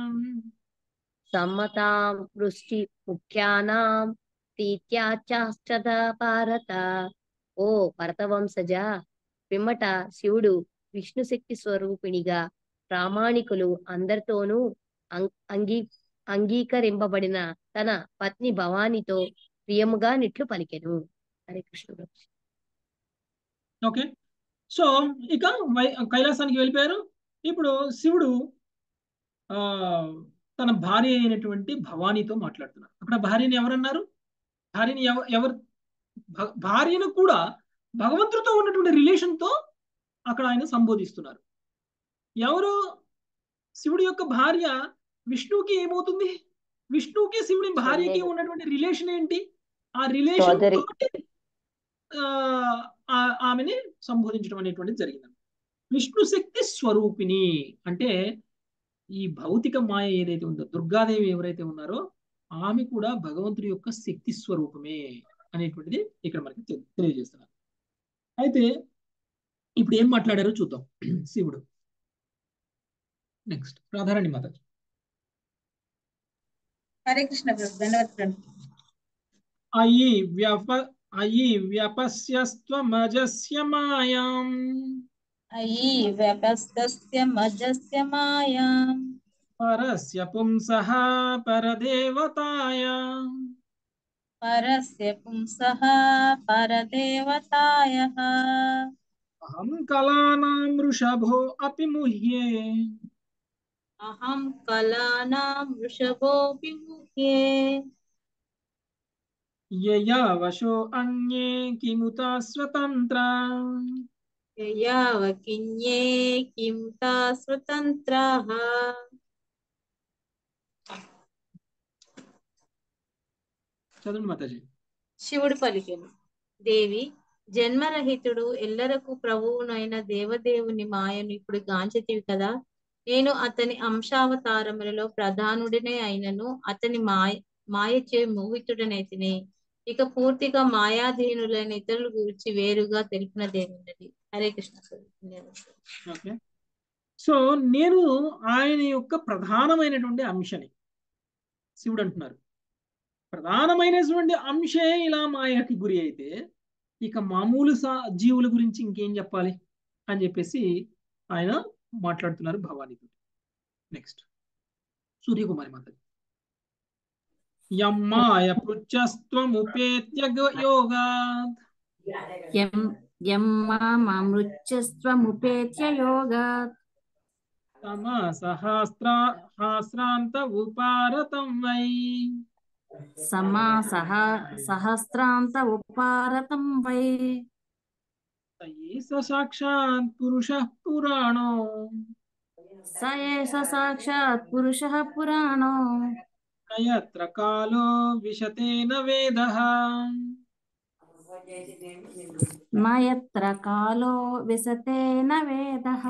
సమ్మతాం ఋషి ముఖ్యానాం ప్రీత్యా చష్టాధ భారత. ఓ భరతవంశజ, పిమ్మట శివుడు విష్ణు శక్తి స్వరూపిణిగా ప్రామాణికులు అందరితోనూ అంగీ అంగీకరింపబడిన తన పత్ని భవానితో ప్రియముగా నిట్లు పలికెను. హరే కృష్ణ. ఓకే. సో ఇక వై కైలాసానికి వెళ్ళిపోయారు. ఇప్పుడు శివుడు ఆ తన భార్య అయినటువంటి భవానీతో మాట్లాడుతున్నారు. అక్కడ భార్యని ఎవరన్నారు? భార్యని ఎవ ఎవరు భ- భార్యను కూడా భగవంతుడితో ఉన్నటువంటి రిలేషన్తో అక్కడ ఆయన సంబోధిస్తున్నారు. ఎవరు? శివుడి యొక్క భార్య విష్ణువుకి ఏమవుతుంది? విష్ణువుకి శివుడి భార్యకి చెల్లెలు. ఉన్నటువంటి రిలేషన్ ఏంటి? ఆ రిలేషన్ సోదరి. తోటి ఆ, ఆ- ఆమెని సంబోధించడం అనేటువంటిది జరిగింది. విష్ణు శక్తి స్వరూపిణి అంటే ఈ భౌతిక మాయ ఏదైతే ఉందో, దుర్గాదేవి ఎవరైతే ఉన్నారో ఆమె కూడా భగవంతుడి యొక్క శక్తి స్వరూపమే అనేటువంటిది ఇక్కడ మనకి తె- తెలియజేస్తున్నారు. అయితే ఇప్పుడు ఏం మాట్లాడారో చూద్దాం. శివుడు నెక్స్ట్ రాధారాణి మాత. హరే కృష్ణ ప్రభు, ధన్యవాదాలు ప్రభు. అయి వ్యప అయి వ్యపస్యస్త్వమజస్య మాయాం అయి వ్యపస్తస్య మజస్య మాయాం పరస్య పుంసః పరదేవతాయాం పరస్య పుంసః పరదేవతాయః అహం కళానాం వృషభో అపి ముహ్యే అహం కళానాం వృషభోపి ముఖ్యే యయా వశో అన్యే కిముతా స్వతంత్రా యయావకిన్యే కిం తా స్వతంత్రాః. చదవండి మాతాజీ. శివుడు పలికెను, దేవి, జన్మరహితుడు ఎల్లరకు ప్రభువునైన దేవదేవుని మాయను ఇప్పుడు గాంచితివి కదా. నేను అతని అంశావతారములలో ప్రధానుడినే అయినను అతని మాయ మాయచే మోహితుడనైతిని. ఇక పూర్తిగా మాయాధీనులైన ఇతరుల గురించి వేరుగా తెలిపినదేమున్నది. హరే కృష్ణ ప్రభు. ధన్యవాదాలు. ఓకే. సో నేను ఆయన యొక్క ప్రధానమైనటువంటి అంశని శివుడు అంటున్నారు. ప్రధానమైనటువంటి అంశే ఇలా మాయకి గురి అయితే ఇక మామూలు సా జీవుల గురించి ఇంకేం చెప్పాలి అని చెప్పేసి ఆయన మాట్లాడుతున్నారు భవానీతో. నెక్స్ట్ సూర్యకుమారి మాత. యమ్మాయ పృచ్చస్త్వముపేత్య యోగాత్ యం యం మామృత్యస్త్వముపేత్య యోగాత్ తమ సహస్రా సహస్రాంత ఉపారతం వై సమా సహ సహస్రాంత ఉపారతం వై స సాక్షాత్ పురుషః పురాణో స ఏష సాక్షాత్ పురుషః పురాణో నయత్ర కాలో విశతేన వేదః నయత్ర కాలో విశతేన వేదః.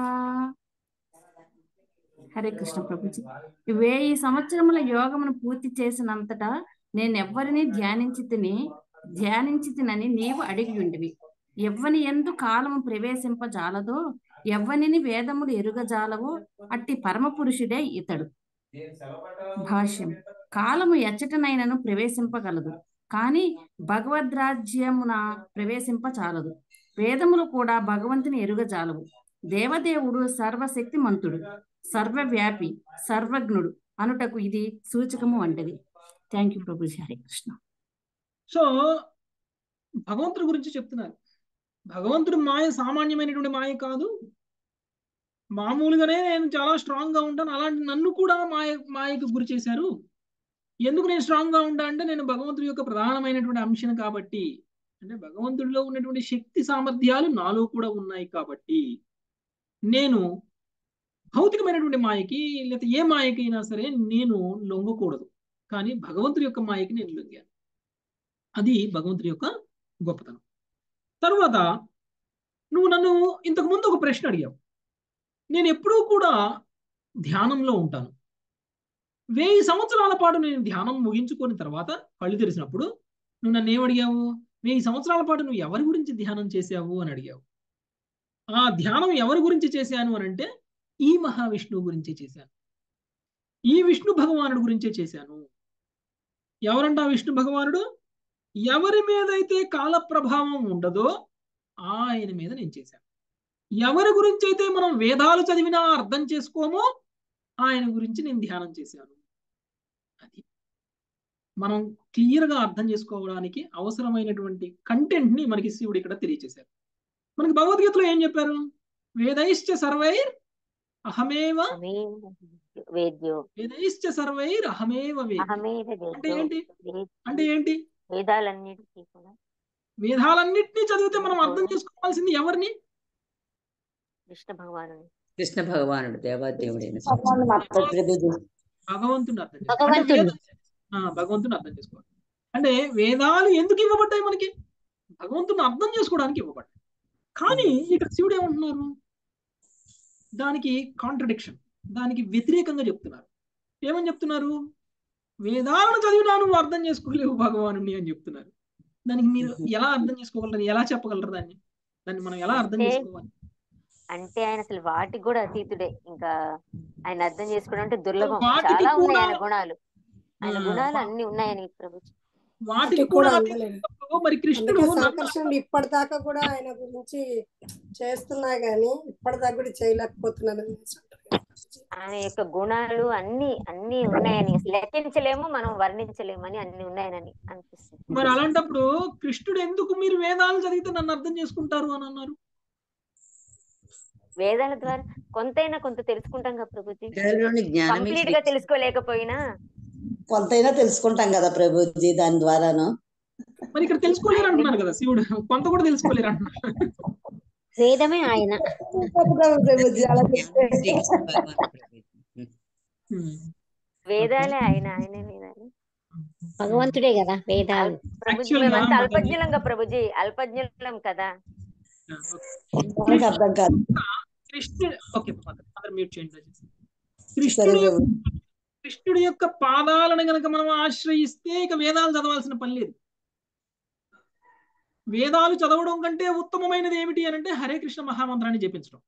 హరే కృష్ణ ప్రభుజీ. వెయ్యి సంవత్సరముల యోగమును పూర్తి చేసినంతటా నేనెవ్వరిని ధ్యానించి తిని ధ్యానించి తినని నీవు అడిగి ఉండివి. ఎవ్వని ఎందు కాలము ప్రవేశింపజాలదో, ఎవ్వనిని వేదములు ఎరుగజాలవో అట్టి పరమ పురుషుడే ఇతడు. భాష్యం. కాలము ఎచ్చటనైనను ప్రవేశింపగలదు, కానీ భగవద్రాజ్యమున ప్రవేశింపచాలదు. వేదములు కూడా భగవంతుని ఎరుగజాలవు. దేవదేవుడు సర్వశక్తిమంతుడు, సర్వవ్యాపి, సర్వజ్ఞుడు అనుటకు ఇది సూచకము వంటిది. Thank you Prabhuji. Hare Krishna. So భగవంతుడి గురించి చెప్తున్నారు. భగవంతుడి మాయ సామాన్యమైనటువంటి మాయ కాదు. మామూలుగానే నేను చాలా స్ట్రాంగ్ గా ఉంటాను, అలాంటి నన్ను కూడా మాయ మాయకు గురి చేశారు. ఎందుకు నేను స్ట్రాంగ్ గా ఉంటా అంటే నేను భగవంతుడి యొక్క ప్రధానమైనటువంటి అంశం కాబట్టి, అంటే భగవంతుడిలో ఉన్నటువంటి శక్తి సామర్థ్యాలు నాలో కూడా ఉన్నాయి కాబట్టి నేను భౌతికమైనటువంటి మాయకి లేకపోతే ఏ మాయకి అయినా సరే నేను లొంగకూడదు. కానీ భగవంతుడి యొక్క మాయకి నేను లొంగాను. అది భగవంతుడి యొక్క గొప్పతనం. తరువాత నువ్వు నన్ను ఇంతకు ముందు ఒక ప్రశ్న అడిగావు. నేను ఎప్పుడూ కూడా ధ్యానంలో ఉంటాను. వెయ్యి సంవత్సరాల పాటు నేను ధ్యానం ముగించుకున్న తర్వాత కళ్ళు తెరిచినప్పుడు నువ్వు నన్ను ఏమడిగావు? వెయ్యి సంవత్సరాల పాటు నువ్వు ఎవరి గురించి ధ్యానం చేశావు అని అడిగావు. ఆ ధ్యానం ఎవరి గురించి చేశాను అని అంటే ఈ మహావిష్ణువు గురించి చేశాను, ఈ విష్ణు భగవానుడు గురించే చేశాను. ఎవరంట విష్ణు భగవానుడు? ఎవరి మీద అయితే కాల ప్రభావం ఉండదో ఆయన మీద నేను చేశాను. ఎవరి గురించి అయితే మనం వేదాలు చదివినా అర్థం చేసుకోమో ఆయన గురించి నేను ధ్యానం చేశాను. అది మనం క్లియర్ గా అర్థం చేసుకోవడానికి అవసరమైనటువంటి కంటెంట్ ని మనకి శివుడు ఇక్కడ తెలియజేశారు. మనకి భగవద్గీతలో ఏం చెప్పారు? వేదైశ్చ సర్వైర్ అహమేవ వేద్యో వేదైశ్చ సర్వైర్ అహమేవ వేద్యో. అహమేవ అంటే వేద్యో ఏంటి? అంటే ఏంటి? వేదాలన్నిటికీ కూడా వేదాలన్నింటినీ చదివితే మనం అర్థం చేసుకోవాల్సింది ఎవరిని? కృష్ణ భగవాను కృష్ణ భగవానుడు దేవాదేవుడైన భగవంతుని అర్థం చేసుకోవాలి. అంటే భగవంతుడు వేద- ఆ, భగవంతుని అర్థం చేసుకోవాలి. అంటే వేదాలు ఎందుకు ఇవ్వబడ్డాయి మనకి? భగవంతుని అర్థం చేసుకోవడానికి ఇవ్వబడ్డాయి. కానీ ఇక్కడ శివుడు ఏమంటున్నారు? దానికి కాంట్రడిక్షన్, దానికి వ్యతిరేకంగా చెప్తున్నారు. ఏమని చెప్తున్నారు? వేదాలను చదివినా నువ్వు అర్థం చేసుకోలేవు భగవానుని అని చెప్తున్నారు. దానికి మీరు ఎలా అర్థం చేసుకోగలరు? ఎలా చెప్పగలరు దాన్ని? దాన్ని మనం ఎలా అర్థం అంటే చేసుకోవాలి? అంటే ఆయన అసలు వాటికి కూడా అతీతుడే. ఇంకా ఆయన అర్థం చేసుకోవడం అంటే దుర్లభం. వాటికి చాలా ఉన్నాయి కూడా ఆయన గుణాలు. ఆయన ఆ, గుణాలు వా- అన్ని ఉన్నాయని ప్రభుజీ. వాటికి వాటికి కూడా కూడా అతీతుడు అందలేదు. మరి కృష్ణుడు అందుకే నన్ను సంకర్షణలు ఇప్పటిదాకా కూడా ఆయన గురించి చేస్తున్నా గానీ ఇప్పటిదాకా కూడా చేయలేకపోతున్నాను అనేసి అంటారు కదా. ఆయన యొక్క గుణాలు అన్ని అన్ని ఉన్నాయని అసలు లెక్కించలేము, మనం వర్ణించలేమని అన్ని ఉన్నాయని అనిపిస్తుంది. మరి అలాంటప్పుడు కృష్ణుడు ఎందుకు మీరు వేదాలు చదివితే నన్ను అర్థం చేసుకుంటారు అని అన్నారు? వేదాల ద్వారా కొంతైనా కొంత తెలుసుకుంటాం కదా ప్రభుజీ. వేదాల్లోని జ్ఞానమే కంప్లీట్ గా తెలుసుకోలేకపోయినా కొంతైనా తెలుసుకుంటాం కదా ప్రభుజీ దాని ద్వారాను. మరి ఇక్కడ తెలుసుకోలేరు ఆయన్ని అంటున్నారు కదా శివుడు, కొంత కూడా తెలుసుకోలేరు అంటున్నారు. వేదమే ఆయన. ప్రభుజీ అలా చెప్తే శ్రీకృష్ణ భగవానుడు ప్రభుజీ. ఉమ్. వేదాలే ఆయన ఆయనే వేదాలు. భగవంతుడే కదా వేదాలు. అల్- ప్రభుజీ Actual గా మేమంతా మనకి అల్పజ్ఞులం కదా ప్రభుజీ, అల్పజ్ఞులం కదా. మనకు అర్థం కాదు. కృష్ణుడు ఓకే అందరు మ్యూట్ చేయండి దయచేసి. సరే కృష్ణుడి యొక్క ప్రభు. కృష్ణుడి యొక్క పాదాలను గనక మనం ఆశ్రయిస్తే ఇక వేదాలు చదవాల్సిన పని లేదు. వేదాలు చదవడం కంటే ఉత్తమమైనది ఏమిటి అని అంటే హరే కృష్ణ మహామంత్రాన్ని జపించడం.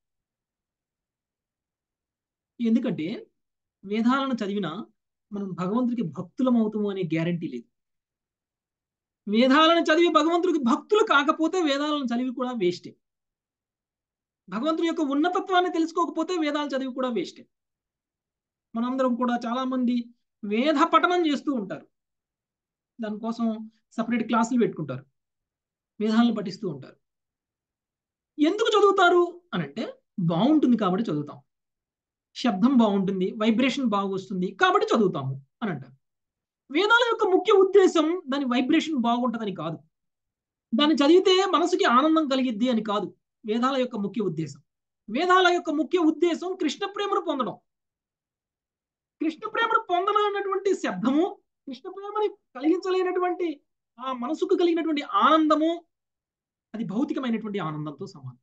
ఎందుకంటే వేదాలను చదివినా మనం భగవంతుడికి భక్తులం అవుతాము అనే గ్యారంటీ లేదు. వేదాలను చదివి భగవంతుడికి భక్తులు కాకపోతే వేదాలను చదివి కూడా వేస్టే. భగవంతుడి యొక్క ఉన్నతత్వాన్ని తెలుసుకోకపోతే వేదాలు చదివి కూడా వేస్టే. మనందరం కూడా చాలా మంది వేద పఠనం చేస్తూ ఉంటారు. దానికోసం సపరేట్ క్లాసులు పెట్టుకుంటారు, వేదాలను పఠిస్తూ ఉంటారు. ఎందుకు చదువుతారు అని అంటే బాగుంటుంది కాబట్టి చదువుతాం, శబ్దం బాగుంటుంది, వైబ్రేషన్ బాగా వస్తుంది కాబట్టి చదువుతాము అని అంటారు. వేదాల యొక్క ముఖ్య ఉద్దేశం దాని వైబ్రేషన్ బాగుంటుందని కాదు, దాన్ని చదివితే మనసుకి ఆనందం కలిగిద్ది అని కాదు. వేదాల యొక్క ముఖ్య ఉద్దేశం వేదాల యొక్క ముఖ్య ఉద్దేశం కృష్ణ ప్రేమను పొందడం. కృష్ణ ప్రేమను పొందలేనటువంటి శబ్దము, కృష్ణ ప్రేమని కలిగించలేనటువంటి ఆ మనసుకు కలిగినటువంటి ఆనందము అది భౌతికమైనటువంటి ఆనందంతో సమానం.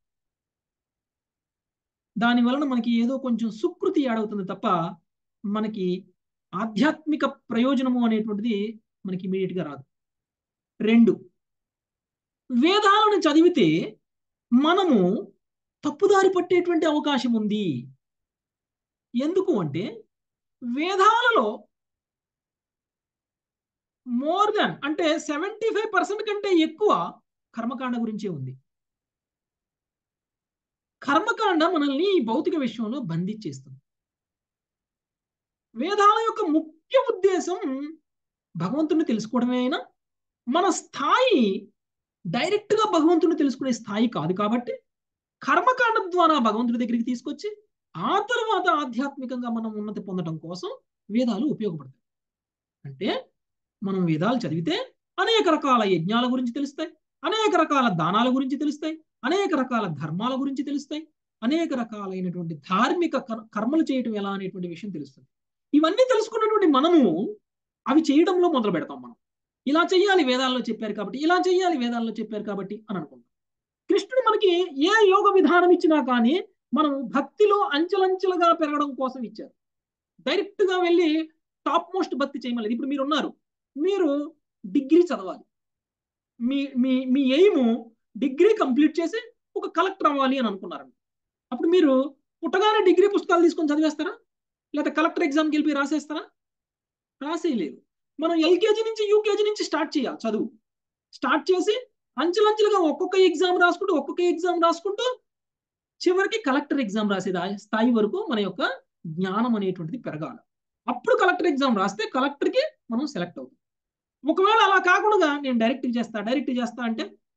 దాని వలన మనకి ఏదో కొంచెం సుకృతి ఏడవుతుంది తప్ప మనకి ఆధ్యాత్మిక ప్రయోజనము అనేటువంటిది మనకి ఇమీడియట్ గా రాదు. రెండు, వేదాలను చదివితే మనము తప్పుదారి పట్టేటువంటి అవకాశం ఉంది. ఎందుకు అంటే వేదాలలో మోర్ దాన్ అంటే సెవెంటీ ఫైవ్ పర్సెంట్ కంటే ఎక్కువ కర్మకాండ గురించే ఉంది. కర్మకాండ మనల్ని ఈ భౌతిక విషయంలో బంధించేస్తుంది. వేదాల యొక్క ముఖ్య ఉద్దేశం భగవంతుని తెలుసుకోవడమే అయినా మన స్థాయి డైరెక్ట్ గా భగవంతుని తెలుసుకునే స్థాయి కాదు. కాబట్టి కర్మకాండం ద్వారా భగవంతుడి దగ్గరికి తీసుకొచ్చి ఆ తర్వాత ఆధ్యాత్మికంగా మనం ఉన్నతి పొందడం కోసం వేదాలు ఉపయోగపడతాయి. అంటే మనం వేదాలు చదివితే అనేక రకాల యజ్ఞాల గురించి తెలుస్తాయి, అనేక రకాల దానాల గురించి తెలుస్తాయి, అనేక రకాల ధర్మాల గురించి తెలుస్తాయి, అనేక రకాలైనటువంటి ధార్మిక కర్మలు చేయటం ఎలా అనేటువంటి విషయం తెలుస్తుంది. ఇవన్నీ తెలుసుకున్నటువంటి మనము అవి చేయడంలో మొదలు పెడతాం. మనం ఇలా చెయ్యాలి వేదాల్లో చెప్పారు కాబట్టి, ఇలా చెయ్యాలి వేదాల్లో చెప్పారు కాబట్టి అని అనుకుంటాం. కృష్ణుడు మనకి ఏ యోగ విధానం ఇచ్చినా కానీ మనం భక్తిలో అంచెలంచెలుగా పెరగడం కోసం ఇచ్చారు. డైరెక్ట్ గా వెళ్ళి టాప్ మోస్ట్ భక్తి చేయమలేదు. ఇప్పుడు మీరు ఉన్నారు, మీరు డిగ్రీ చదవాలి, మీ మీ మీ ఎయిమ్ డిగ్రీ కంప్లీట్ చేసి ఒక కలెక్టర్ అవ్వాలి అని అనుకున్నారండి. అప్పుడు మీరు పుట్టగానే డిగ్రీ పుస్తకాలు తీసుకొని చదివేస్తారా, లేకపోతే కలెక్టర్ ఎగ్జామ్కి వెళ్ళి రాసేస్తారా? రాసేయలేదు. మనం ఎల్కేజీ నుంచి యూకేజీ నుంచి స్టార్ట్ చేయాలి చదువు. స్టార్ట్ చేసి అంచెలంచెలుగా ఒక్కొక్క ఎగ్జామ్ రాసుకుంటూ ఒక్కొక్క ఎగ్జామ్ రాసుకుంటూ చివరికి కలెక్టర్ ఎగ్జామ్ రాసే స్థాయి వరకు మన యొక్క జ్ఞానం అనేటువంటిది పెరగాలి. అప్పుడు కలెక్టర్ ఎగ్జామ్ రాస్తే కలెక్టర్కి మనం సెలెక్ట్ అవుతాం. ఒకవేళ అలా కాకుండా నేను డైరెక్ట్ చేస్తా డైరెక్ట్ చేస్తా అంటే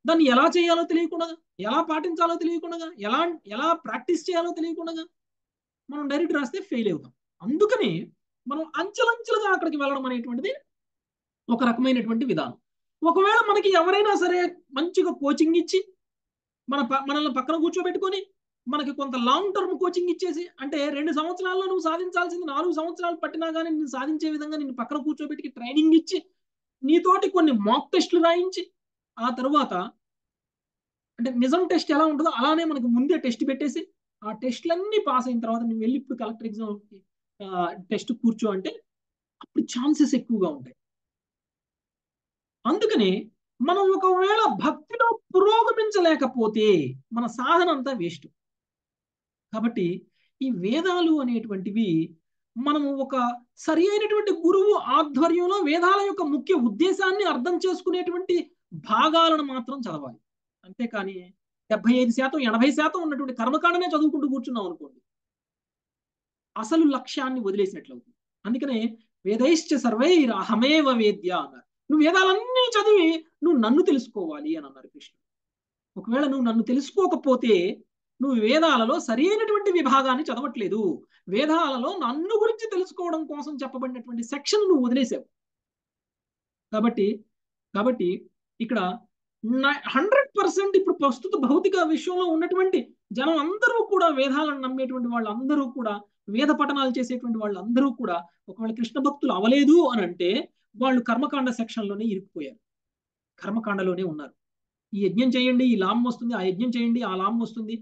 దాన్ని ఎలా చేయాలో తెలియకుండా, ఎలా పాటించాలో తెలియకుండా, ఎలా ఎలా ప్రాక్టీస్ చేయాలో తెలియకుండా మనం డైరెక్ట్ రాస్తే ఫెయిల్ అవుతాం. అందుకని మనం అంచెలంచెలుగా అక్కడికి వెళ్ళడం అనేటువంటిది ఒక రకమైనటువంటి విధానం. ఒకవేళ మనకి ఎవరైనా సరే మంచిగా కోచింగ్ ఇచ్చి మన మనల్ని పక్కన కూర్చోబెట్టుకొని మనకి కొంత లాంగ్ టర్మ్ కోచింగ్ ఇచ్చేసి, అంటే రెండు సంవత్సరాల్లో నువ్వు సాధించాల్సింది నాలుగు సంవత్సరాలు పట్టినా కానీ నేను సాధించే విధంగా నిన్ను పక్కన కూర్చోబెట్టి ట్రైనింగ్ ఇచ్చి నీతోటి కొన్ని మాక్ టెస్టులు రాయించి ఆ తర్వాత అంటే నిజం టెస్ట్ ఎలా ఉంటుందో అలానే మనకు ముందే టెస్ట్ పెట్టేసి ఆ టెస్ట్లన్నీ పాస్ అయిన తర్వాత నువ్వు వెళ్ళి ఇప్పుడు కలెక్టర్ ఎగ్జామ్ టెస్ట్ కూర్చో అంటే అప్పుడు ఛాన్సెస్ ఎక్కువగా ఉంటాయి. అందుకని మనం ఒకవేళ భక్తిలో పురోగమించలేకపోతే మన సాధన అంతా వేస్ట్. కాబట్టి ఈ వేదాలు అనేటువంటివి మనము ఒక సరి అయినటువంటి గురువు ఆధ్వర్యంలో వేదాల యొక్క ముఖ్య ఉద్దేశాన్ని అర్థం చేసుకునేటువంటి భాగాలను మాత్రం చదవాలి. అంతేకాని డెబ్బై ఐదు శాతం ఎనభై శాతం ఉన్నటువంటి కర్మకాండనే చదువుకుంటూ కూర్చున్నాం అనుకోండి, అసలు లక్ష్యాన్ని వదిలేసినట్లవుతుంది. అందుకనే వేదైశ్చ సర్వైర్ అహమేవ వేద్య అన్నారు. నువ్వు వేదాలన్నీ చదివి నువ్వు నన్ను తెలుసుకోవాలి అని అన్నారు కృష్ణుడు. ఒకవేళ నువ్వు నన్ను తెలుసుకోకపోతే నువ్వు వేదాలలో సరి అయినటువంటి విభాగాన్ని చదవట్లేదు. వేదాలలో నన్ను గురించి తెలుసుకోవడం కోసం చెప్పబడినటువంటి సెక్షన్ నువ్వు వదిలేసావు. కాబట్టి కాబట్టి ఇక్కడ హండ్రెడ్ పర్సెంట్ ఇప్పుడు ప్రస్తుత భౌతిక విషయంలో ఉన్నటువంటి జనం అందరూ కూడా వేదాలను నమ్మేటువంటి వాళ్ళందరూ కూడా వేద పఠనాలు చేసేటువంటి వాళ్ళందరూ కూడా ఒకవేళ కృష్ణ భక్తులు అవలేదు అని అంటే వాళ్ళు కర్మకాండ సెక్షన్లోనే ఇరుక్కుపోయారు, కర్మకాండలోనే ఉన్నారు. ఈ యజ్ఞం చేయండి, ఈ లాభం వస్తుంది, ఆ యజ్ఞం చేయండి, ఆ లాభం వస్తుంది,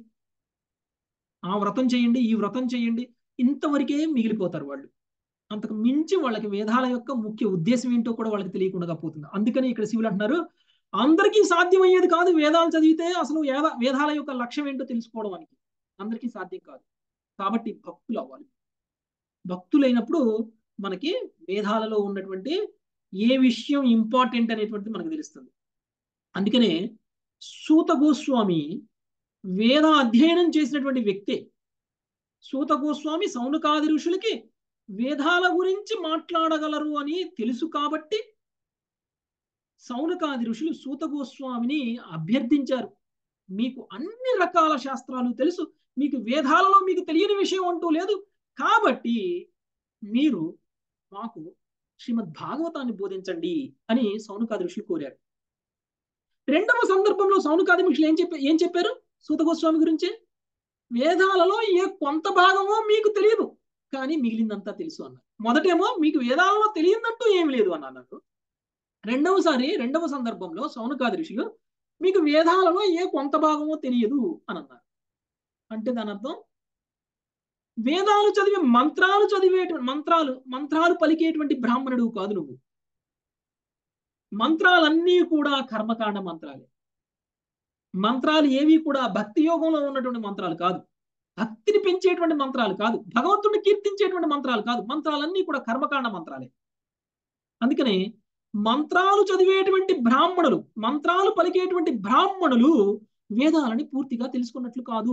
ఆ వ్రతం చేయండి, ఈ వ్రతం చేయండి, ఇంతవరకే మిగిలిపోతారు వాళ్ళు. అంతకు మించి వాళ్ళకి వేదాల యొక్క ముఖ్య ఉద్దేశం ఏంటో కూడా వాళ్ళకి తెలియకుండా పోతుంది. అందుకని ఇక్కడ శివులు అంటున్నారు, అందరికీ సాధ్యమయ్యేది కాదు వేదాలు చదివితే అసలు వేద వేదాల యొక్క లక్ష్యం ఏంటో తెలుసుకోవడం అని. అందరికీ సాధ్యం కాదు. కాబట్టి భక్తులు అవ్వాలి. భక్తులైనప్పుడు మనకి వేదాలలో ఉన్నటువంటి ఏ విషయం ఇంపార్టెంట్ అనేటువంటిది మనకు తెలుస్తుంది. అందుకనే సూత గోస్వామి వేద అధ్యయనం చేసినటువంటి వ్యక్తే. సూత గోస్వామి సౌనకాది ఋషులకి వేదాల గురించి మాట్లాడగలరు అని తెలుసు కాబట్టి సౌనకాది ఋషులు సూత గోస్వామిని అభ్యర్థించారు, మీకు అన్ని రకాల శాస్త్రాలు తెలుసు, మీకు వేదాలలో మీకు తెలియని విషయం అంటూ లేదు, కాబట్టి మీరు మాకు శ్రీమద్ భాగవతాన్ని బోధించండి అని సౌనకాది ఋషులు కోరారు. రెండవ సందర్భంలో సౌనకాది ఋషులు ఏం చెప్పారు ఏం చెప్పారు సూత గోస్వామి గురించి? వేదాలలో ఏ కొంత భాగమో మీకు తెలియదు కానీ మిగిలిందంతా తెలుసు అన్నారు. మొదటేమో మీకు వేదాలలో తెలియదంటూ ఏమి లేదు అని అన్నారు. రెండవసారి రెండవ సందర్భంలో సౌనకాది ఋషులు మీకు వేదాలలో ఏ కొంత భాగమో తెలియదు అని అన్నారు. అంటే దాని అర్థం వేదాలు చదివే మంత్రాలు చదివే మంత్రాలు మంత్రాలు పలికేటువంటి బ్రాహ్మణుడు కాదు నువ్వు. మంత్రాలన్నీ కూడా కర్మకాండ మంత్రాలే. మంత్రాలు ఏవి కూడా భక్తి యోగంలో ఉన్నటువంటి మంత్రాలు కాదు, భక్తిని పెంచేటువంటి మంత్రాలు కాదు, భగవంతుడిని కీర్తించేటువంటి మంత్రాలు కాదు. మంత్రాలన్నీ కూడా కర్మకాండ మంత్రాలే. అందుకనే మంత్రాలు చదివేటువంటి బ్రాహ్మణులు, మంత్రాలు పలికేటువంటి బ్రాహ్మణులు వేదాలని పూర్తిగా తెలుసుకున్నట్లు కాదు.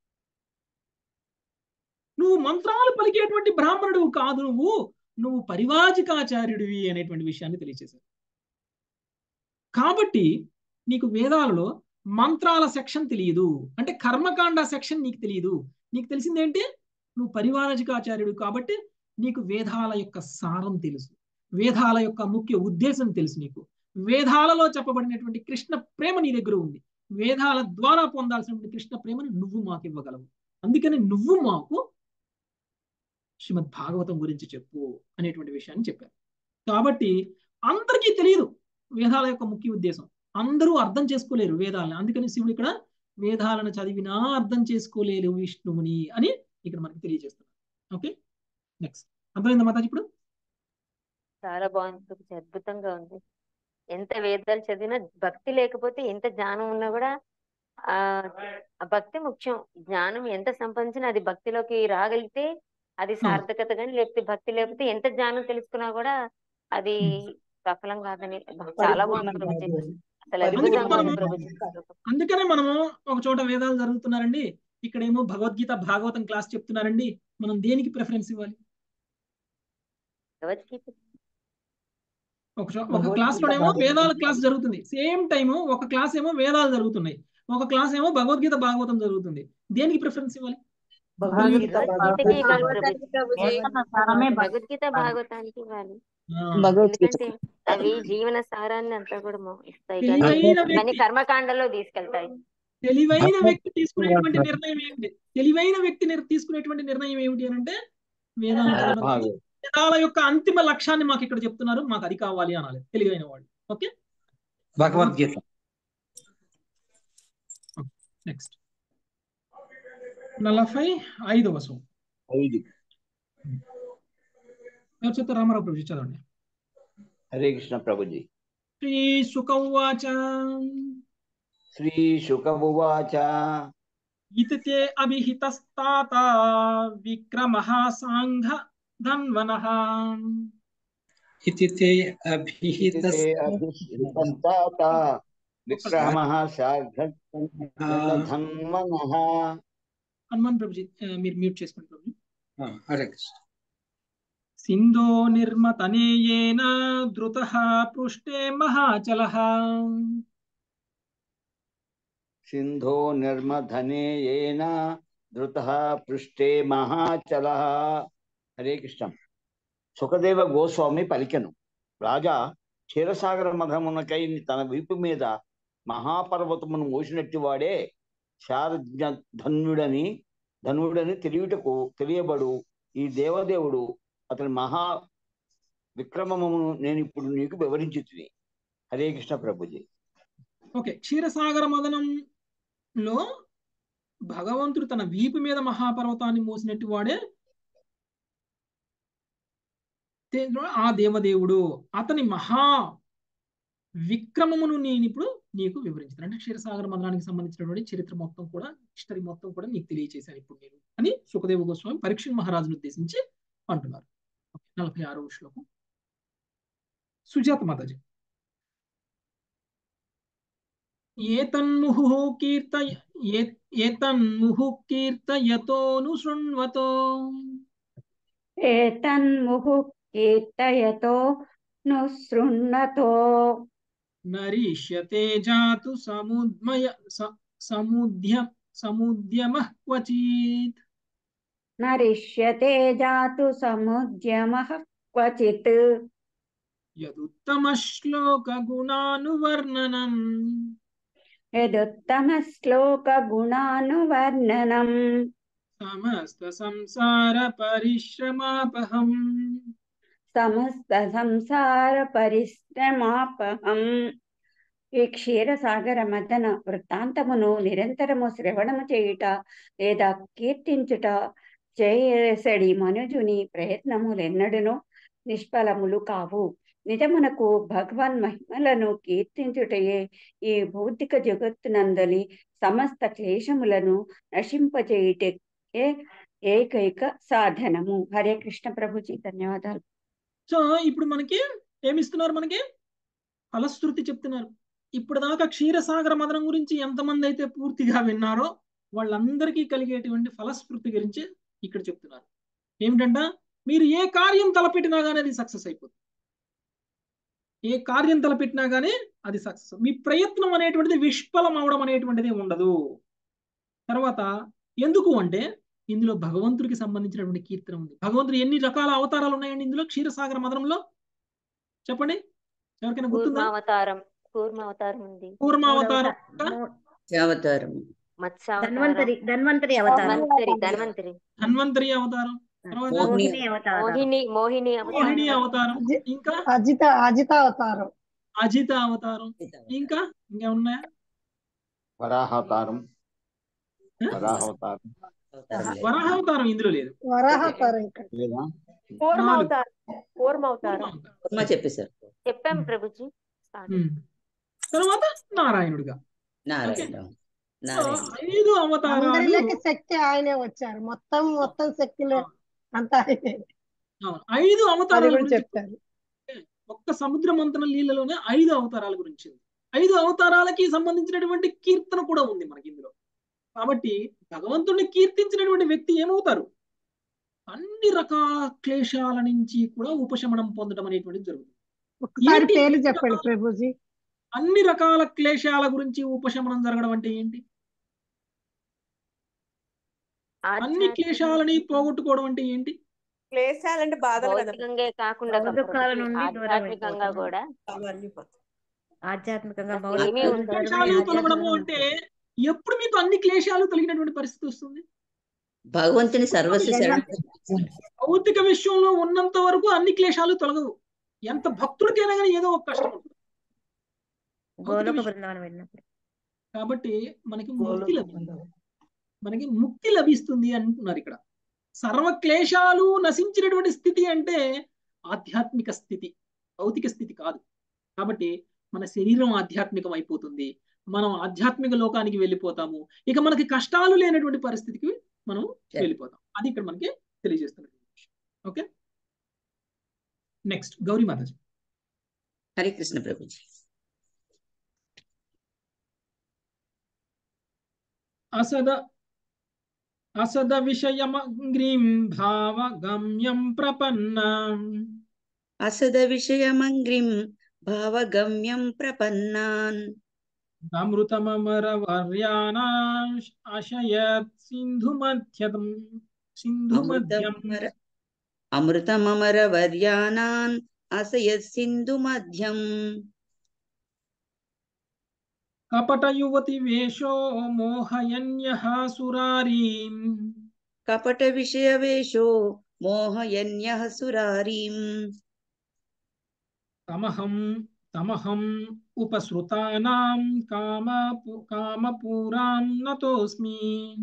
నువ్వు మంత్రాలు పలికేటువంటి బ్రాహ్మణుడు కాదు, నువ్వు నువ్వు పరివాజికాచార్యుడివి అనేటువంటి విషయాన్ని తెలియజేశారు. కాబట్టి నీకు వేదాలలో మంత్రాల సెక్షన్ తెలియదు, అంటే కర్మకాండ సెక్షన్ నీకు తెలియదు. నీకు తెలిసిందేంటి? నువ్వు పరివారజికాచార్యుడు కాబట్టి నీకు వేదాల యొక్క సారం తెలుసు, వేదాల యొక్క ముఖ్య ఉద్దేశం తెలుసు. నీకు వేదాలలో చెప్పబడినటువంటి కృష్ణ ప్రేమ నీ దగ్గర ఉంది. వేదాల ద్వారా పొందాల్సినటువంటి కృష్ణ ప్రేమను నువ్వు మాకు ఇవ్వగలవు. అందుకని నువ్వు మాకు శ్రీమద్ భాగవతం గురించి చెప్పు అనేటువంటి విషయాన్ని చెప్పారు. కాబట్టి అందరికీ తెలియదు వేదాల యొక్క ముఖ్య ఉద్దేశం, అందరూ అర్థం చేసుకోలేరు వేదాలను. అందుకని శివుడు ఇక్కడ వేదాలను చదివినా అర్థం చేసుకోలేరు విష్ణువుని అని ఇక్కడ మనకి తెలియజేస్తున్నారు. ఓకే, నెక్స్ట్ అర్థమైందా మాతాజీ? ఇప్పుడు చాలా బాగుంది, అద్భుతంగా ఉంది. ఎంత వేదాలు చదివినా భక్తి లేకపోతే ఎంత జ్ఞానం ఉన్నా కూడా ఆ భక్తి ముఖ్యం. జ్ఞానం ఎంత సంపాదించినా అది భక్తిలోకి రాగలిగితే అది సార్థకత, కానీ లేకపోతే భక్తి లేకపోతే ఎంత జ్ఞానం తెలుసుకున్నా కూడా అది సఫలం కాదని. చాలా బాగుంది ప్రభుజీ, అసలు అద్భుతంగా ఉంది ప్రభుజీ. అందుకనే మనము ఒక చోట వేదాలు జరుగుతున్నారండి, ఇక్కడేమో భగవద్గీత భాగవతం క్లాస్ చెప్తున్నారండి, మనం దేనికి ప్రిఫరెన్స్ ఇవ్వాలి? భగవద్గీత ఒక ఒక క్లాస్ లోనేమో వేదాల క్లాస్ జరుగుతుంది, సేమ్ టైము ఒక క్లాస్ ఏమో వేదాలు జరుగుతున్నాయి, ఒక క్లాస్ ఏమో భగవద్గీత భాగవతం జరుగుతుంది. దేనికి ప్రిఫరెన్స్ ఇవ్వాలి? భగవద్గీతకి ఇవ్వాలి ప్రభుజీ, భగవద్గీత భాగవతానికి ఇవ్వాలి. ఎందుకంటే అవి జీవన సారాన్ని అంతా కూడా ఇస్తాయి కానీ తెలివైన కానీ వ్యక్తి కర్మకాండలో తీసుకెళ్తాయి. తెలివైన వ్యక్తి తీసుకునేటువంటి నిర్ణయం ఏమిటి? తెలివైన వ్యక్తి నిర్- తీసుకునేటువంటి నిర్ణయం ఏమిటి అని అంటే వేదాలను చదవాలి. వేదాల యొక్క అంతిమ లక్ష్యాన్ని మాకు ఇక్కడ చెప్తున్నారు, మాకు అది కావాలి అనాలి తెలివైన వాళ్ళు. ఓకే, భగవద్గీత. నెక్స్ట్ నలభై ఐదవ శ్లోకం. ఐదు. ఎవరు చెప్తారు? రామారావు ప్రభుజీ చదవండి. హరే కృష్ణ ప్రభుజీ. శ్రీ సుకౌవాచ శ్రీ శుకమువాచ ఇతితే అభిహితస్తాత విక్రమః సాంఘ ధన్వనః. इति ते अभिहितस् అభిహితస్తాత విక్రమః సాఘన్మనః. హనుమాన్ ప్రభుజీ ఆ, మీరు మ్యూట్ చేసుకోండి ప్రభుజీ. हरे कृष्ण. సింధో నిర్మతనేయేన ద్రుతః పృష్టే మహాచలః. సింధో నిర్మధనేయేన ధృతః పృష్ఠే మహాచలః. హరే కృష్ణ. సుఖదేవ గోస్వామి పలికెను, రాజా క్షీరసాగర మధమునకై తన వీపు మీద మహాపర్వతమును మోసినట్టు వాడే శారజ్ఞ ధన్యుడని ధనుడని తెలియుటకు తెలియబడు ఈ దేవదేవుడు అతని మహా విక్రమమును నేను ఇప్పుడు నీకు వివరించుతుంది. హరే కృష్ణ ప్రభుజీ. ఓకే, క్షీరసాగర మదనంలో భగవంతుడు తన వీపు మీద మహాపర్వతాన్ని మోసినట్టు వాడే తే- ఆ దేవదేవుడు అతని మహా విక్రమమును నేను ఇప్పుడు నీకు వివరించాను. అంటే క్షీరసాగర మదనానికి సంబంధించినటువంటి చరిత్ర మొత్తం కూడా హిస్టరీ మొత్తం కూడా నీకు తెలియజేశాను ఇప్పుడు నేను అని సుఖదేవ గోస్వామి పరీక్షణ్ మహారాజును ఉద్దేశించి అంటున్నారు. ఓకే, నలభై ఆరవ శ్లోకం. సుజాత మాతాజీ. ఏతన్ముహు కీర్త ఏ- ఏతన్ముహు కీర్తయతోను శృణ్వతో ఏతన్ముహు కీర్తయతో ను శృణ్వతో నరిష్యతే జాతు సముద్మయ స- సముద్య సముద్యమః క్వచిత్. నరిష్యతే జాతు సముద్యమః క్వచిత్. యదుత్తమ శ్లోక గుణానువర్ణనం యదుత్తమ శ్లోక గుణానువర్ణనం సమస్త సంసార పరిశ్రమాపహం. సమస్త సంసార పరిశ్రమాపహం. ఈ క్షీరసాగర మదన వృత్తాంతమును నిరంతరము శ్రవణము చేయుట లేదా కీర్తించుట చేసడి మనుజుని ప్రయత్నములెన్నడూను నిష్ఫలములు కావు. నిజమునకు భగవాన్ మహిమలను కీర్తించుటయే ఈ భౌతిక జగత్తునందలి సమస్త క్లేశములను నశింపజేయుటే ఏకైక సాధనము. హరే కృష్ణ ప్రభుజీ, ధన్యవాదాలు. సో ఇప్పుడు మనకి ఏమిస్తున్నారు? మనకి ఫలశ్రుతి చెప్తున్నారు. ఇప్పుడు దాకా క్షీరసాగర మదనం గురించి ఎంతమంది అయితే పూర్తిగా విన్నారో వాళ్ళందరికీ కలిగేటువంటి ఫలస్ఫృతి గురించి ఇక్కడ చెప్తున్నారు. ఏమిటంట, మీరు ఏ కార్యం తలపెట్టినా కానీ అది సక్సెస్ అయిపోతుంది. ఏ కార్యం తలపెట్టినా కానీ అది సక్సెస్. మీ ప్రయత్నం అనేటువంటిది విష్ఫలం అవడం అనేటువంటిది ఉండదు. తర్వాత ఎందుకు అంటే ఇందులో భగవంతుడికి సంబంధించినటువంటి కీర్తన ఉంది. భగవంతుడు ఎన్ని రకాల అవతారాలు ఉన్నాయండి ఇందులో క్షీరసాగర మదనంలో? చెప్పండి, ఎవరికైనా గుర్తుందా? కూర్మావతారం కూర్మావతారం ఉంది. కూర్మావతారం, అవతారం, ధన్వంతరి ధన్వంతరి అవతారం, ధన్వంతరి ధన్వంతరి ధన్వంతరి అవతారం, తర్వాత మోహిని అవతారం, మోహిని మోహిని మోహిని అవతారం, అవతారం, ఇంకా అజిత అజిత అవతారం, అజిత అవతారం, ఇంకా ఇంకా ఉన్నాయా? వరాహావతారం. వరాహావతారం. వరాహావతారం ఇందులో లేదు. వరాహావతారం ఇక్కడ లేదా? కూర్మావతారం కూర్మావతారం చెప్పేశారు. చెప్పాం ప్రభుజీ. ఉమ్. తర్వాత నారాయణుడిగా. నారాయణ సో ఐదు అవతారాలు. అందరిలోకి శక్తి ఆయనే వచ్చారు. మొత్తం మొత్తం శక్తిలో అంతా ఆయనే. అవును, ఐదు అవతారాల అది కూడా గురించి చెప్తారు. ఒక్క సముద్ర మంతన లీలలోనే ఐదు అవతారాల గురించి ఉంది. ఐదు అవతారాలకి సంబంధించినటువంటి కీర్తన కూడా ఉంది మనకి ఇందులో. కాబట్టి భగవంతుడిని కీర్తించినటువంటి వ్యక్తి ఏమవుతారు? అన్ని రకాల క్లేశాల నుంచి కూడా ఉపశమనం పొందడం అనేటువంటిది జరుగుతుంది. ఒకసారి ఏంటి పేర్లు అన్ని చెప్పండి రకాల ప్రభుజీ. అన్ని రకాల క్లేశాల గురించి ఉపశమనం జరగడం అంటే ఏంటి? అన్ని క్లేశాలని పోగొట్టుకోవడం అంటే ఏంటి? క్లేశాలంటే బాధలు కదా. భౌతికంగా కాకుండా భౌతికాల ప్రభుజీ, నుండి దూరం ఆధ్యాత్మికంగా అయిపోతాం. కూడా అవన్నీ పోతాయి. ఆధ్యాత్మికంగా అసలు ఏమీ భౌతికంగా ఉండదు. దూరమై క్లేశాలు తొలగడము ఆధ్యాత్మికంగా అంటే ఎప్పుడు మీకు అన్ని క్లేశాలు తొలగినటువంటి పరిస్థితి వస్తుంది? భగవంతుని సర్వస్వ శరణ భౌతిక విషయంలో ఉన్నంత వరకు అన్ని క్లేశాలు తొలగవు. ఎంత భక్తుడికైనా కానీ ఏదో ఒక కష్టం ఉంటుంది భౌతిక గోలోక విషయం. బృందావనం వెళ్ళినప్పుడు. కాబట్టి మనకి ముక్తి గోలోక లభిస్తుంది. బృందావనం. మనకి ముక్తి లభిస్తుంది అంటున్నారు ఇక్కడ. సర్వ క్లేశాలు నశించినటువంటి స్థితి అంటే ఆధ్యాత్మిక స్థితి, భౌతిక స్థితి కాదు. కాబట్టి మన శరీరం ఆధ్యాత్మికం అయిపోతుంది, మనం ఆధ్యాత్మిక లోకానికి వెళ్ళిపోతాము. ఇక మనకి కష్టాలు లేనటువంటి పరిస్థితికి మనం వెళ్ళిపోతాం. అది ఇక్కడ మనకి తెలియజేస్తున్నటువంటి విషయం. Okay, next Gauri Mataji. హరే కృష్ణ ప్రభుజీ. అసద అసద విషయమగ్రీం భావగమ్యం ప్రపన్నాం అసద విషయమంగ్రిం భావగమ్యం ప్రపన్నాన్ అమృతమమర వర్యానాం ఆశయత్ సింధు మధ్యం సింధు మధ్యం అమృతమర అమృతమమర వర్యానాన్ అసయత్ సింధు మధ్యం కపట యువతి వేషో మోహయన్యః సురారీం కపట విషయవేషో మోహయన్యః సురారీం తమహం తమహం ఉపసృతానాం కామ కామపూరాం నతోస్మి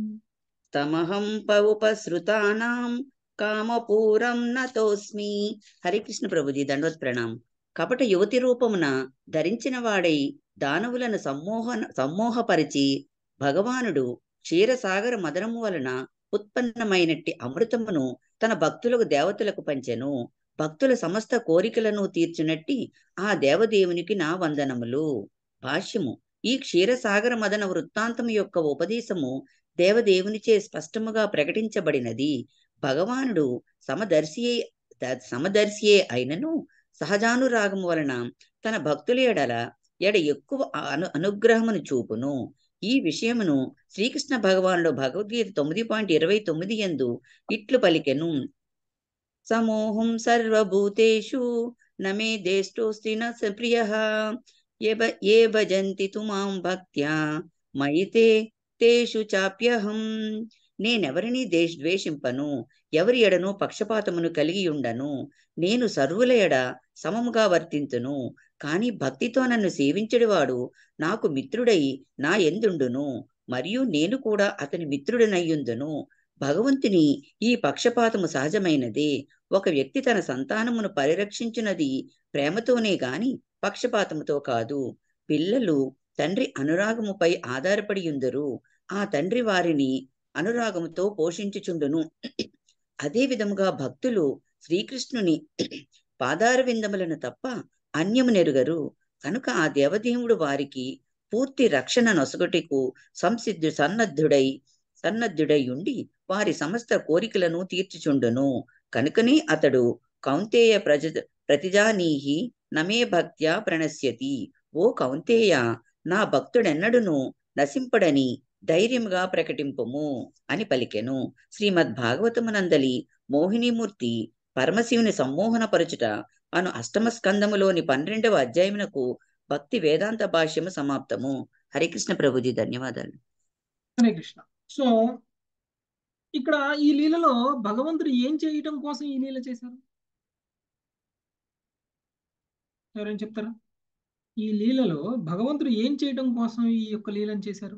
తమహం ఉపసృతానాం కామపూరం నతోస్మి. హరికృష్ణ ప్రభుజీ దండవత్ ప్రణాం. కపట యువతి రూపమున ధరించిన వాడై దానవులను సమ్మోహన సమ్మోహపరిచి భగవానుడు క్షీరసాగర మదనము వలన ఉత్పన్నమైనట్టి అమృతమును తన భక్తులకు దేవతలకు పంచెను. భక్తుల సమస్త కోరికలను తీర్చునట్టి ఆ దేవదేవునికి నా వందనములు. భాష్యము. ఈ క్షీరసాగర మదన వృత్తాంతము యొక్క ఉపదేశము దేవదేవునిచే స్పష్టముగా ప్రకటించబడినది. భగవానుడు సమదర్శియే సమదర్శియే అయినను సహజానురాగము వలన తన భక్తుల ఎడల ఎడ ఎక్కువ అను అనుగ్రహమును చూపును. ఈ విషయమును శ్రీకృష్ణ భగవానుడు భగవద్గీత తొమ్మిది పాయింట్ ఇరవై తొమ్మిది యందు ఇట్లు పలికెను. సమోహం సర్వభూతేషు నమే దేష్టోస్తి న ప్రియః ఏ భజంతి తు మాం భక్త్యా మయితే తేషు చాప్యహం. నేనెవరిని దేశ ద్వేషింపను, ఎవరి ఎడను పక్షపాతమును కలిగి ఉండను. నేను సర్వుల ఎడ సమముగా వర్తింతును. కాని భక్తితో నన్ను సేవించడివాడు నాకు మిత్రుడై నా ఎందుండును, మరియు నేను కూడా అతని మిత్రుడనయ్యుందును. భగవంతుని ఈ పక్షపాతము సహజమైనదే. ఒక వ్యక్తి తన సంతానమును పరిరక్షించున్నది ప్రేమతోనే గాని పక్షపాతముతో కాదు. పిల్లలు తండ్రి అనురాగముపై ఆధారపడి ఉందరు. ఆ తండ్రి వారిని అనురాగముతో పోషించుచుండును. అదే విధముగా భక్తులు శ్రీకృష్ణుని పాదార విందములను తప్ప అన్యము నెరుగరు. కనుక ఆ దేవదేవుడు వారికి పూర్తి రక్షణ నొసగుటకు సంసిద్ధు సన్నద్ధుడై సన్నద్ధుడై ఉండి వారి సమస్త కోరికలను తీర్చుచుండును. కనుకనే అతడు కౌంతేయ ప్రజ ప్రతిజానీహి నమే భక్త్యా ప్రణశ్యతి. ఓ కౌంతేయ, నా భక్తుడెన్నడును నశింపడని ధైర్యముగా ప్రకటింపుము అని పలికెను. శ్రీమద్ భాగవతమునందలి మోహినీమూర్తి పరమశివుని సమ్మోహన పరచుట అను అష్టమ స్కందములోని పన్నెండవ అధ్యాయమునకు భక్తి వేదాంత భాష్యము సమాప్తము. హరికృష్ణ ప్రభుజీ ధన్యవాదాలు. హరే కృష్ణ. సో ఇక్కడ ఈ లీలలో భగవంతుడు ఏం చేయటం కోసం ఈ లీల చేశారు? ఎవరైనా చెప్తారా? ఈ లీలలో భగవంతుడు ఏం చేయటం కోసం ఈ యొక్క లీలను చేశారు?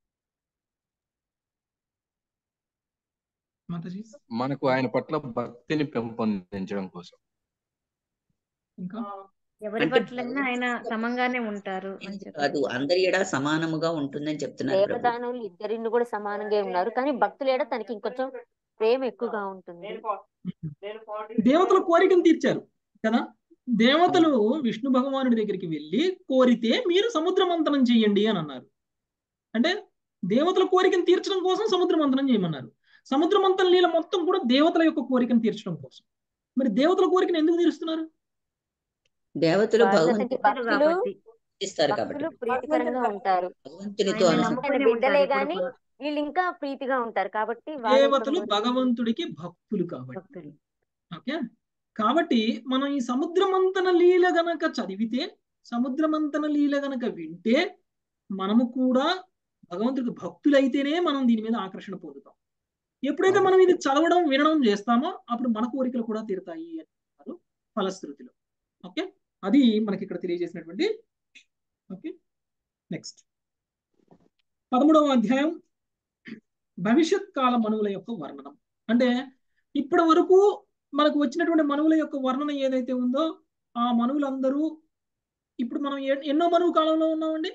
మాతాజీ. మనకు ఆయన పట్ల భక్తిని పెంపొందించడం కోసం. ఇంకా ఎవరి పట్లైనా ఆయన సమంగానే ఉంటారు అని చెప్పారు. కాదు, అందరి ఎడ సమానముగా ఉంటుందని చెప్తున్నారు ప్రభు. దేవదానులు ఇద్దరిని కూడా సమానంగా ఉన్నారు, కానీ భక్తుల ఏడ తనకి ఇంకొంచెం ప్రేమ ఎక్కువగా ఉంటుంది. దేవతల కోరికను తీర్చారు కదా. దేవతలు విష్ణు భగవానుడి దగ్గరికి వెళ్ళి కోరితే మీరు సముద్ర మంథనం చేయండి అని అన్నారు. అంటే దేవతల కోరికను తీర్చడం కోసం సముద్ర మంథనం చేయమన్నారు. సముద్ర మంథన లీల మొత్తం కూడా దేవతల యొక్క కోరికను తీర్చడం కోసం. మరి దేవతల కోరికను ఎందుకు తీరుస్తున్నారు? దేవతలు భగవంతుడికి భగవంతుడు భక్తులు ఇస్తారు కాబట్టి భక్తులు ప్రీతికరంగా ఉంటారు. భగవంతునితో ఆయన అనుసంధానం నమ్ముకున్న నమ్ముకునే బిడ్డలే ఉంటారు గాని కొడుకులు వీళ్ళు ఇంకా ప్రీతిగా ఉంటారు కాబట్టి వాళ్ళ యొక్క దేవతలు కోరిక భగవంతుడికి భక్తులు కాబట్టి. భక్తులు. ఓకే, కాబట్టి మనం ఈ సముద్రమంతన లీల గనక చదివితే, సముద్రమంతన లీల గనక వింటే, మనము కూడా భగవంతుడికి భక్తులైతేనే మనం దీని మీద ఆకర్షణ పొందుతాం. ఎప్పుడైతే మనం ఇది చదవడం వినడం చేస్తామో అప్పుడు మన కోరికలు కూడా తీరుతాయి అంటారు ఫలశ్రుతిలో. ఓకే, అది మనకి ఇక్కడ తెలియజేసినటువంటి. ఓకే, నెక్స్ట్ పదమూడవ అధ్యాయం భవిష్యత్ కాల మనువుల యొక్క వర్ణనం. అంటే ఇప్పటి వరకు మనకు వచ్చినటువంటి మనువుల యొక్క వర్ణన ఏదైతే ఉందో ఆ మనువులందరూ ఇప్పుడు మనం ఏ- ఎన్నో మనువు కాలంలో ఉన్నామండి?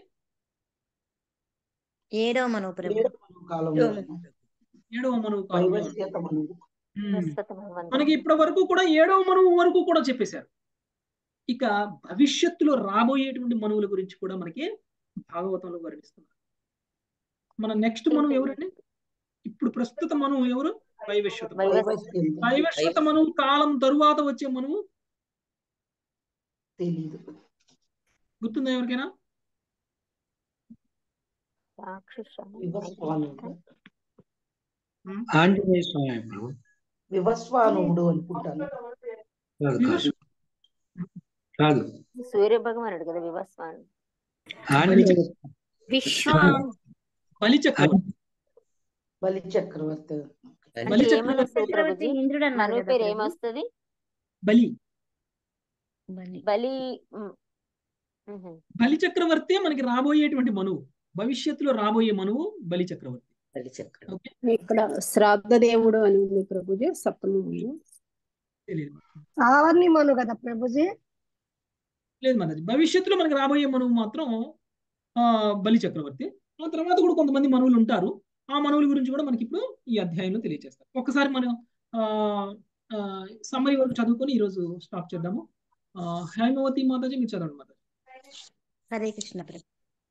ఏడవ మనో ప్రభు ఏడవ మనువు కాలంలో ఉన్నాం. ఏడవ మనువు కాలంలో ఉన్నాం. వైవస్వత మనువు. ఉమ్. మనకి ఇప్పటి వరకు కూడా ఏడవ మనువు వరకు కూడా చెప్పేశారు. ఇక భవిష్యత్తులో రాబోయేటువంటి మనువుల గురించి కూడా మనకి భాగవతంలో వర్ణిస్తున్నారు. మన నెక్స్ట్ మనువు ఎవరండి? ఇప్పుడు ప్రస్తుత మనువు ఎవరు? వైవస్వత మనువు. వైవస్వత వైవస్వత మనువు కాలం తరువాత వచ్చే మనువు తెలీదు. గుర్తుందా ఎవరికైనా? వివస్వానుడు ఆంజనేయ స్వామి ప్రభు. వివస్వానుడు అనుకుంటాను. కాదు కాదు కాదు సూర్య భగవానుడు కదా వివస్వాను. ఆంజనేయ బలి చక్రవర్తి. బలి చక్రవర్తి. బలి అంటే ఏమని చక్రవర్తి వస్తుంది ప్రభుజీ? ఇంద్రుడు అన్నారు మనువు కదా పేరు ప్రభు. ఏమొస్తుంది? బలి బలి. బలి ఉమ్, ఉహు. బలి చక్రవర్తి మనకి రాబోయేటువంటి మనువు. భవిష్యత్తులో రాబోయే మనువు బలి చక్రవర్తి. బలి చక్రవర్తి. ఓకే, ఇక్కడ శ్రాద్ధ దేవుడు అని ఉంది ప్రభుజీ సప్తమి. తెలియదు. ఆవర్ని మను కదా ప్రభుజీ. లేదు మనది. భవిష్యత్తులో మనకి రాబోయే మనువు మాత్రం ఆ బలి చక్రవర్తి. ఆ తర్వాత కూడా కొంతమంది మనువులు ఉంటారు. ఆ మనువుల గురించి కూడా మనకి ఇప్పుడు ఈ అధ్యాయంలో తెలియజేస్తారు. ఒకసారి మనం ఆ సమ్మరీ వరకు చదువుకొని ఈరోజు స్టాప్ చేద్దాము. ఆ హైమవతి మాతాజీ మీరు చదవండి మాతాజీ. హరే కృష్ణ ప్రభు.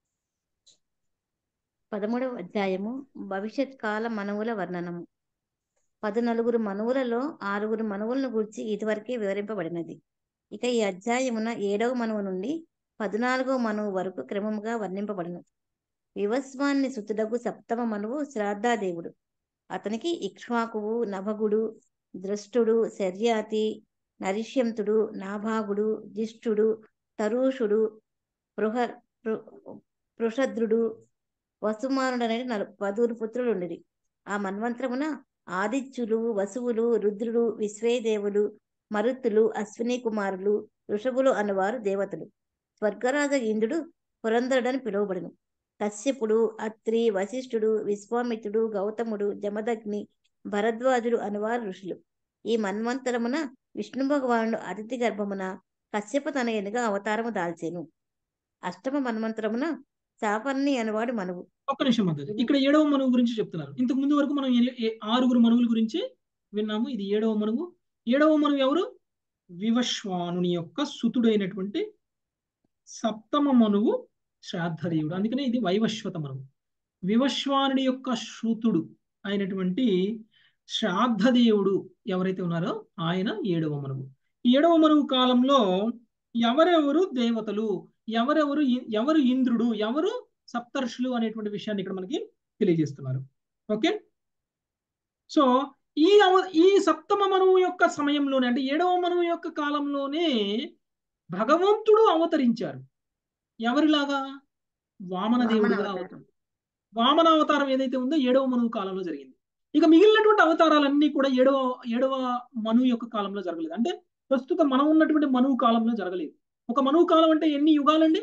పదమూడవ అధ్యాయము భవిష్యత్ కాల మనువుల వర్ణనము. పదునలుగురు మనువులలో ఆరుగురు మనువులను గూర్చి ఇదివరకే వివరింపబడినది. ఇక ఈ అధ్యాయమున ఏడవ మనువు నుండి పద్నాలుగవ మనువు వరకు క్రమముగా వర్ణింపబడినది. వివస్వాన్ని సుతుడగు సప్తమ మనువు శ్రాద్ధాదేవుడు. అతనికి ఇక్ష్వాకువు, నభగుడు, ద్రష్టుడు, శర్యాతి, నరిష్యంతుడు, నాభాగుడు, జిష్ఠుడు, తరూషుడు, పృహ పృషద్రుడు, వసుమానుడనే నలు పదువురు పుత్రులు ఉండిరి. ఆ మన్వంతరమున ఆదిత్యులు, వసువులు, రుద్రుడు, విశ్వేదేవులు, మరుత్తులు, అశ్విని కుమారులు, ఋషభులు అనువారు దేవతలు. స్వర్గరాజ ఇంద్రుడు పురంధరుడని పిలువబడును. కశ్యపుడు, అత్రి, వశిష్ఠుడు, విశ్వామిత్రుడు, గౌతముడు, జమదగ్ని, భరద్వాజుడు అనువారు ఋషులు. ఈ మన్వంతరమున విష్ణు భగవానుడు అతిథి గర్భమున కశ్యప తనయునిగా అవతారము దాల్చెను. అష్టమ మన్వంతరమున శాపర్ణి అనువాడు మనువు. ఒక్క నిమిషం మాతాజీ. ఇక్కడ ఏడవ మనువు గురించి చెప్తున్నారు. ఇంతకు ముందు వరకు మనం ఏ- ఏ- ఆరుగురు మనువుల గురించి విన్నాము. ఇది ఏడవ మనువు. ఏడవ మనువు ఎవరు? వివస్వానుని యొక్క సుతుడైనటువంటి సప్తమ మనువు శ్రాద్ధదేవుడు. అందుకనే ఇది వైవస్వత మనువు. వివస్వానుడి యొక్క సూతుడు అయినటువంటి శ్రాద్ధదేవుడు ఎవరైతే ఉన్నారో ఆయన ఏడవ మనువు. ఈ ఏడవ మనువు కాలంలో ఎవరెవరు దేవతలు, ఎవరెవరు ఇ- ఎవరు ఇంద్రుడు, ఎవరు సప్తర్షులు అనేటువంటి విషయాన్ని ఇక్కడ మనకి తెలియజేస్తున్నారు. ఓకే, సో ఈ అవ ఈ సప్తమ మనువు యొక్క సమయంలోనే అంటే ఏడవ మనువు యొక్క కాలంలోనే భగవంతుడు అవతరించారు. ఎవరిలాగా? వామన దేవుడిగా అవతారం. వామన అవతారం ఏదైతే ఉందో ఏడవ మనువు కాలంలో జరిగింది. ఇక మిగిలినటువంటి అవతారాలన్నీ కూడా ఏడవ ఏడవ మనువు యొక్క కాలంలో జరగలేదు. అంటే ప్రస్తుతం మనం ఉన్నటువంటి మనువు కాలంలో జరగలేదు. ఒక మనువు కాలం అంటే ఎన్ని యుగాలండి?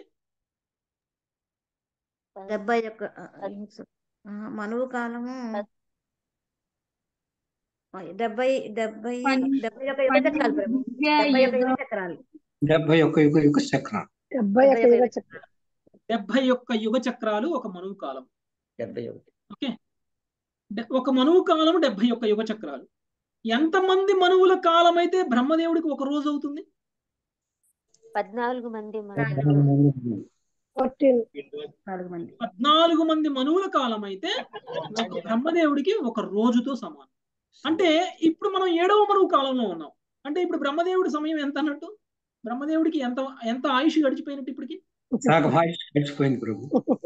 డెబ్బై యొక్క ఆ, మనువు కాలము డెబ్బై డెబ్బై డెబ్బై యొక్క యుగ చక్రాలు ప్రభు. డెబ్బై యొక్క యుగ చక్రాలు డెబ్బై ఒక్క యుగ యుగ చక్రం. డెబ్బై డెబ్బై ఒక యొక్క యుగ యుగ చక్రం. చక్రాలు. డెబ్బై ఒక్క యుగ చక్రాలు ఒక మనువు కాలం. డెబ్బై ఒకటి. ఓకే, డె- ఒక మనువు కాలం డెబ్బై ఒక్క యుగ చక్రాలు. ఎంతమంది మనువుల కాలం అయితే బ్రహ్మదేవుడికి ఒక రోజు అవుతుంది? పద్నాలుగు మంది మనువులు. ఫోర్టీన్ నాలుగు మంది పద్నాలుగు మంది మనువుల కాలం అయితే ఒక బ్రహ్మదేవుడికి ఒక రోజుతో సమానం. అంటే ఇప్పుడు మనం ఏడవ మనువు కాలంలో ఉన్నాం. అంటే ఇప్పుడు బ్రహ్మదేవుడి సమయం ఎంత అన్నట్టు? బ్రహ్మదేవుడికి ఎంత ఎంత ఆయుష్ గడిచిపోయినట్టు ఇప్పటికి? సగం ఆయుష్ గడిచిపోయింది ప్రభు.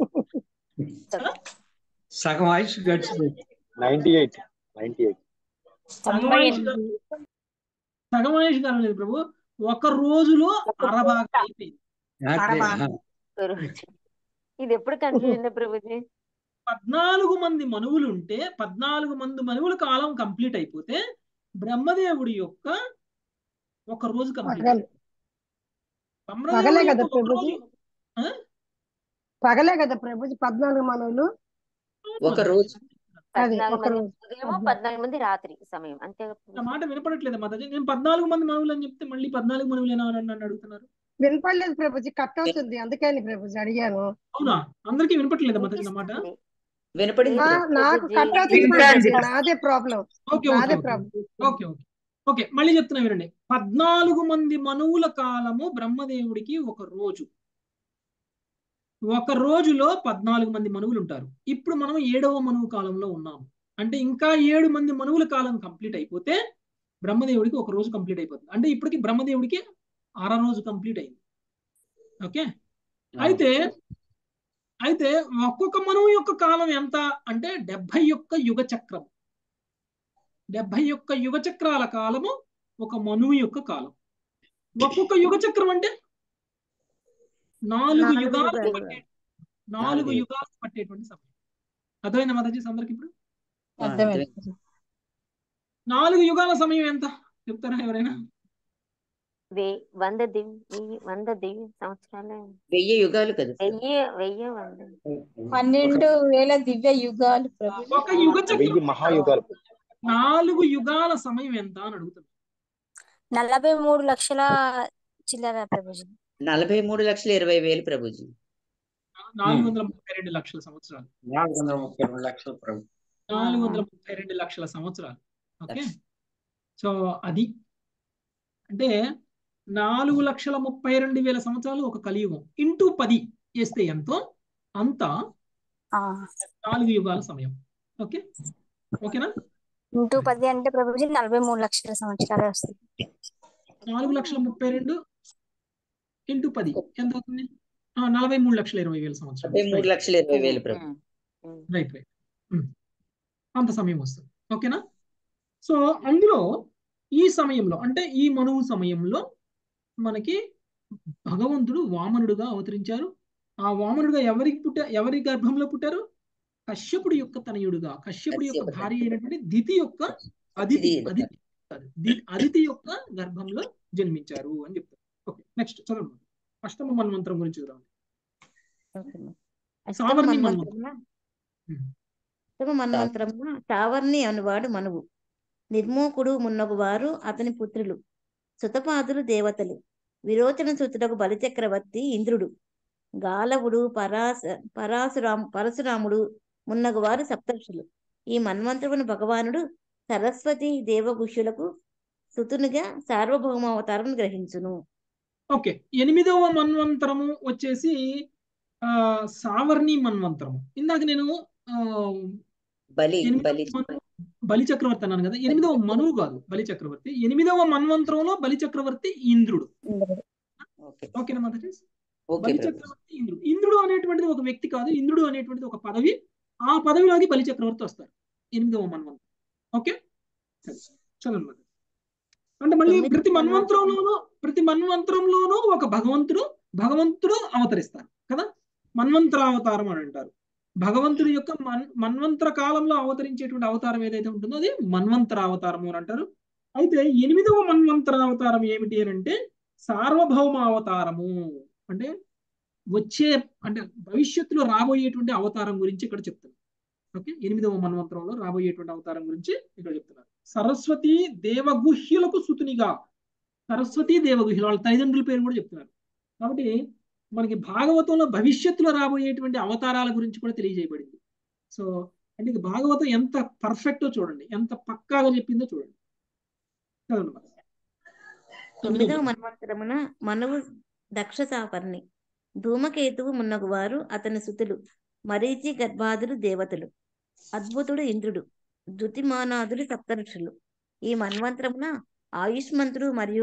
సగం ఆయుష్ గడిచిపోయింది. నైన్టీ ఎయిట్ నైన్టీ ఎయిట్ సగం ఆయుష్ కాదు- సగం ఆయుష్ కాలేదు ప్రభు, ఒక రోజులో అరభాగం అయిపోయింది. అదే, ఆ. ఇది ఎప్పుడు కన్ఫ్యూజన్ ప్రభుజీ? పద్నాలుగు మంది మనువులు ఉంటే పద్నాలుగు మంది మనువుల కాలం కంప్లీట్ అయిపోతే బ్రహ్మదేవుడి యొక్క ఒక రోజు కంప్లీట్ పగలు పగలే కదా ప్రభుజీ, పగలే కదా ప్రభుజీ పద్నాలుగు మనవులు. ఒక రోజు అది పద్నాలుగు ఒక మంది రోజు ఉదయము పద్నాలుగు మంది రాత్రి సమయం అంతే కదా నా ప్రభుజీ? మాట వినపడట్లేదు మాతాజీ. నేను పద్నాలుగు మంది మనువులు అని చెప్తే మళ్ళీ పద్నాలుగు మనువులేనా అని నన్ను అడుగుతున్నారు. వినపడలేదు ప్రభుజీ, కట్ అవుతుంది అందుకని ప్రభుజీ అడిగాను. అవునా? అందరికీ వినపట్లేదా మాతాజీ నా మాట? వినపడింది ఆ, ప్రభు. నాకు కట్ అవుతుంది ప్రభుజీ, నాదే ప్రాబ్లం, ఓకే ఓకే నాదే okay problem. Okay okay okay మళ్ళీ చెప్తున్నా వినండి. పద్నాలుగు మంది మనువుల కాలము బ్రహ్మదేవుడికి ఒక రోజు. ఒక రోజులో పద్నాలుగు మంది మనువులు ఉంటారు. ఇప్పుడు మనం ఏడవ మనువు కాలంలో ఉన్నాము. అంటే ఇంకా ఏడు మంది మనువుల కాలం కంప్లీట్ అయిపోతే బ్రహ్మదేవుడికి ఒక రోజు కంప్లీట్ అయిపోతుంది. అంటే ఇప్పటికి బ్రహ్మదేవుడికి అర రోజు కంప్లీట్ అయింది. ఓకే, అయితే అయితే ఒక్కొక్క మనువు యొక్క కాలం ఎంత అంటే డెబ్బై యొక్క యుగ చక్రం. డెబ్బై యొక్క యుగ చక్రాల కాలము ఒక మనువు యొక్క కాలం. ఒక్కొక్క యుగ చక్రం అంటే నాలుగు నాలుగు యుగాలు యుగాలు. పట్టే నాలుగు యుగాలు పట్టేటువంటి సమయం. అర్థమైందా మాతాజీ అందరికి? ఇప్పుడు అర్థమైంది. నాలుగు యుగాల సమయం ఎంత చెప్తారా ఎవరైనా? వే- వంద దివ్య వంద దివ్య సంవత్సరాలు, వెయ్యి యుగాలు కదా సార్. వెయ్యి వెయ్యి వంద పన్నెండు వేల దివ్య యుగాలు ప్రభు. ఒక యుగ చక్రం వెయ్యి మహాయుగాలు. నాలుగు యుగాల సమయం ఎంత అని అడుగుతున్నా. నలభై మూడు లక్షల చిల్లర ప్రభుజీ. నలభై మూడు లక్షల ఇరవై వేలు ప్రభుజీ. నాలుగు వందల ముప్పై రెండు లక్షల సంవత్సరాలు. నాలుగు వందల ముప్పై రెండు లక్షలు ప్రభు. నాలుగు వందల ముప్పై రెండు లక్షల సంవత్సరాలు. ఓకే, సో అది అంటే నాలుగు లక్షల ముప్పై రెండు వేల సంవత్సరాలు ఒక కలియుగం ఇంటూ పది వేస్తే ఎంతో అంత నాలుగు యుగాల సమయం. ఓకే ఓకేనా? ఇంటూ పది అంటే ప్రభుజీ నలభై మూడు లక్షల సంవత్సరాలు వస్తుంది. నాలుగు లక్షల ముప్పై రెండు ఇంటూ పది ఎంత అవుతుంది? ఆ, నలభై మూడు లక్షల ఇరవై వేల సంవత్సరాలు. నలభై మూడు లక్షల ఇరవై వేలు ప్రభు. రైట్ రైట్ అంత సమయం వస్తుంది. ఓకేనా? సో అందులో ఈ సమయంలో అంటే ఈ మనువు సమయంలో మనకి భగవంతుడు వామనుడుగా అవతరించారు. ఆ వామనుడుగా ఎవరికి పుట్ట ఎవరి గర్భంలో పుట్టారు? కశ్యపుడి యొక్క తనయుడుగా, కశ్యపుడి యొక్క భార్య అయినటువంటి దితి యొక్క అదితి అదితి ది- అదితి యొక్క గర్భంలో జన్మించారు అని చెప్తారు. ఓకే, నెక్స్ట్ చదవండి. అష్టమ మన్వంతరం గురించి చూద్దాం. అష్టమ సావర్ణి మన్వంతరమున అష్టమ మన్వంతరమున సావర్ణి అనువాడు మనువు, నిర్మూకుడు మున్నగు వారు అతని పుత్రులు, సుతపాదులు దేవతలు, విరోచన సుతుడకు బలిచక్రవర్తి ఇంద్రుడు, గాలవుడు పరాశ పరాశురాము పరశురాముడు మున్నగు వారు సప్తర్షులు. ఈ మన్వంతరమును భగవానుడు సరస్వతి దేవగుష్యులకు సుతునిగా సార్వభౌమ అవతారం గ్రహించును. ఓకే, ఎనిమిదవ మన్వంతరము వచ్చేసి ఆ సావర్ణి మన్వంతరము. ఇందాక నేను ఆ బలి ఎనిమిదవ బలి మను- బలి చక్రవర్తి అన్నాను కదా, ఎనిమిదవ మనువు కాదు బలి చక్రవర్తి. ఎనిమిదవ మన్వంతరంలో బలి చక్రవర్తి ఇంద్రుడు. ఓకే ఓకేనా మాతాజీ? ఓకే బలి ప్రభు. చక్రవర్తి ఇంద్రుడు. ఇంద్రుడు అనేటువంటిది ఒక వ్యక్తి కాదు, ఇంద్రుడు అనేటువంటిది ఒక పదవి. ఆ పదవిలోకి బలి చక్రవర్తి వస్తారు ఎనిమిదవ మన్వంతరం. ఓకే, సరే, చదవండి మాతాజీ. అంటే మళ్ళీ తొమ్మిది ప్రతి మన్వంతరం మన్వంతరంలోనూ ప్రతి మన్వంతరంలోనూ ఒక భగవంతుడు భగవంతుడు అవతరిస్తారు కదా. మన్వంతరావతారం అని అంటారు. భగవంతుడి యొక్క మన్ మన్వంతర కాలంలో అవతరించేటువంటి అవతారం ఏదైతే ఉంటుందో అది మన్వంతరావతారము అని అంటారు. అయితే ఎనిమిదవ మన్వంతరావతారం ఏమిటి అని అంటే సార్వభౌమ అవతారము. అంటే వచ్చే అంటే భవిష్యత్తులో రాబోయేటువంటి అవతారం గురించి ఇక్కడ చెప్తున్నారు. ఓకే, ఎనిమిదవ మన్వంతరంలో రాబోయేటువంటి అవతారం గురించి ఇక్కడ చెప్తున్నారు. సరస్వతి దేవగుహ్యులకు సుతునిగా, సరస్వతి దేవగుహ్యులు వాళ్ళ తల్లిదండ్రుల పేరు కూడా చెప్తున్నారు. కాబట్టి మనకి భాగవతంలో భవిష్యత్తులో రాబోయేటువంటి అవతారాల గురించి కూడా తెలియజేయబడింది. సో అంటే ఇక భాగవతం ఎంత పర్ఫెక్టో చూడండి, ఎంత పక్కాగా చెప్పిందో చూడండి. చదవండి మరి. తొమ్మిదవ మన్వంతరమున మనువు దక్ష సాపర్ణి, ధూమకేతువు మున్నగు వారు అతని సుతులు, మరీచి గర్భాదులు దేవతలు, అద్భుతుడు ఇంద్రుడు, ధృతిమానాదులు సప్తఋషులు. ఈ మన్వంతరమున ఆయుష్మంతుడు మరియు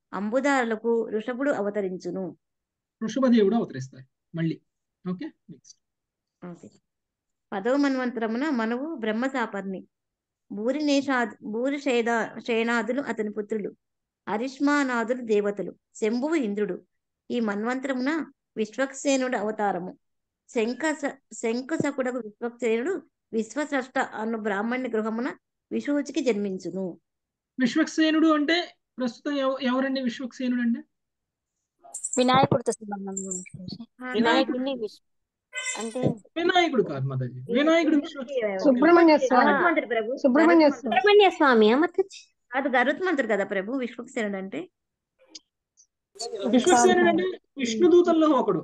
అంబుదారులకు ఋషభుడు అవతరించును. వృషభదేవుడు అవతరిస్తారు మళ్ళీ. Okay next. ఓకే. పదవ మన్వంతరమున మనవు బ్రహ్మసాపర్ని, భూరి నేషా భూరి శేదా శేనాదులు అతని పుత్రులు, అరిష్మానాదులు దేవతలు, శంభువు ఇంద్రుడు. ఈ మన్వంతరమున విశ్వక్సేనుడు అవతారము. శంఖ శంఖసకుడకు విశ్వక్సేనుడు విశ్వస్రష్ట అను బ్రాహ్మణ్య గృహమున విషూచికి జన్మించును. విశ్వక్సేనుడు అంటే ప్రస్తుతం ఎవ- ఎవరండి విశ్వక్సేనుడు అంటే? వినాయకుడితో సంబంధం ఉంది. వినాయకుడిని విష్- అంటే వినాయకుడు కాదు మాతాజీ, వినాయకుడు విశ్వక్సేనుడు. సుబ్రహ్మణ్య స్వామి గరుత్మంతుడు ప్రభు. సుబ్రహ్మణ్య గరుత్మంతుడు. స్వామి సుబ్రహ్మణ్య స్వామి మరి అది గరుత్మంతుడు కదా ప్రభు విశ్వక్సేనుడు అంటే. విశ్వక్సేనుడు అంటే విష్ణుదూతల్లో ఒకడు.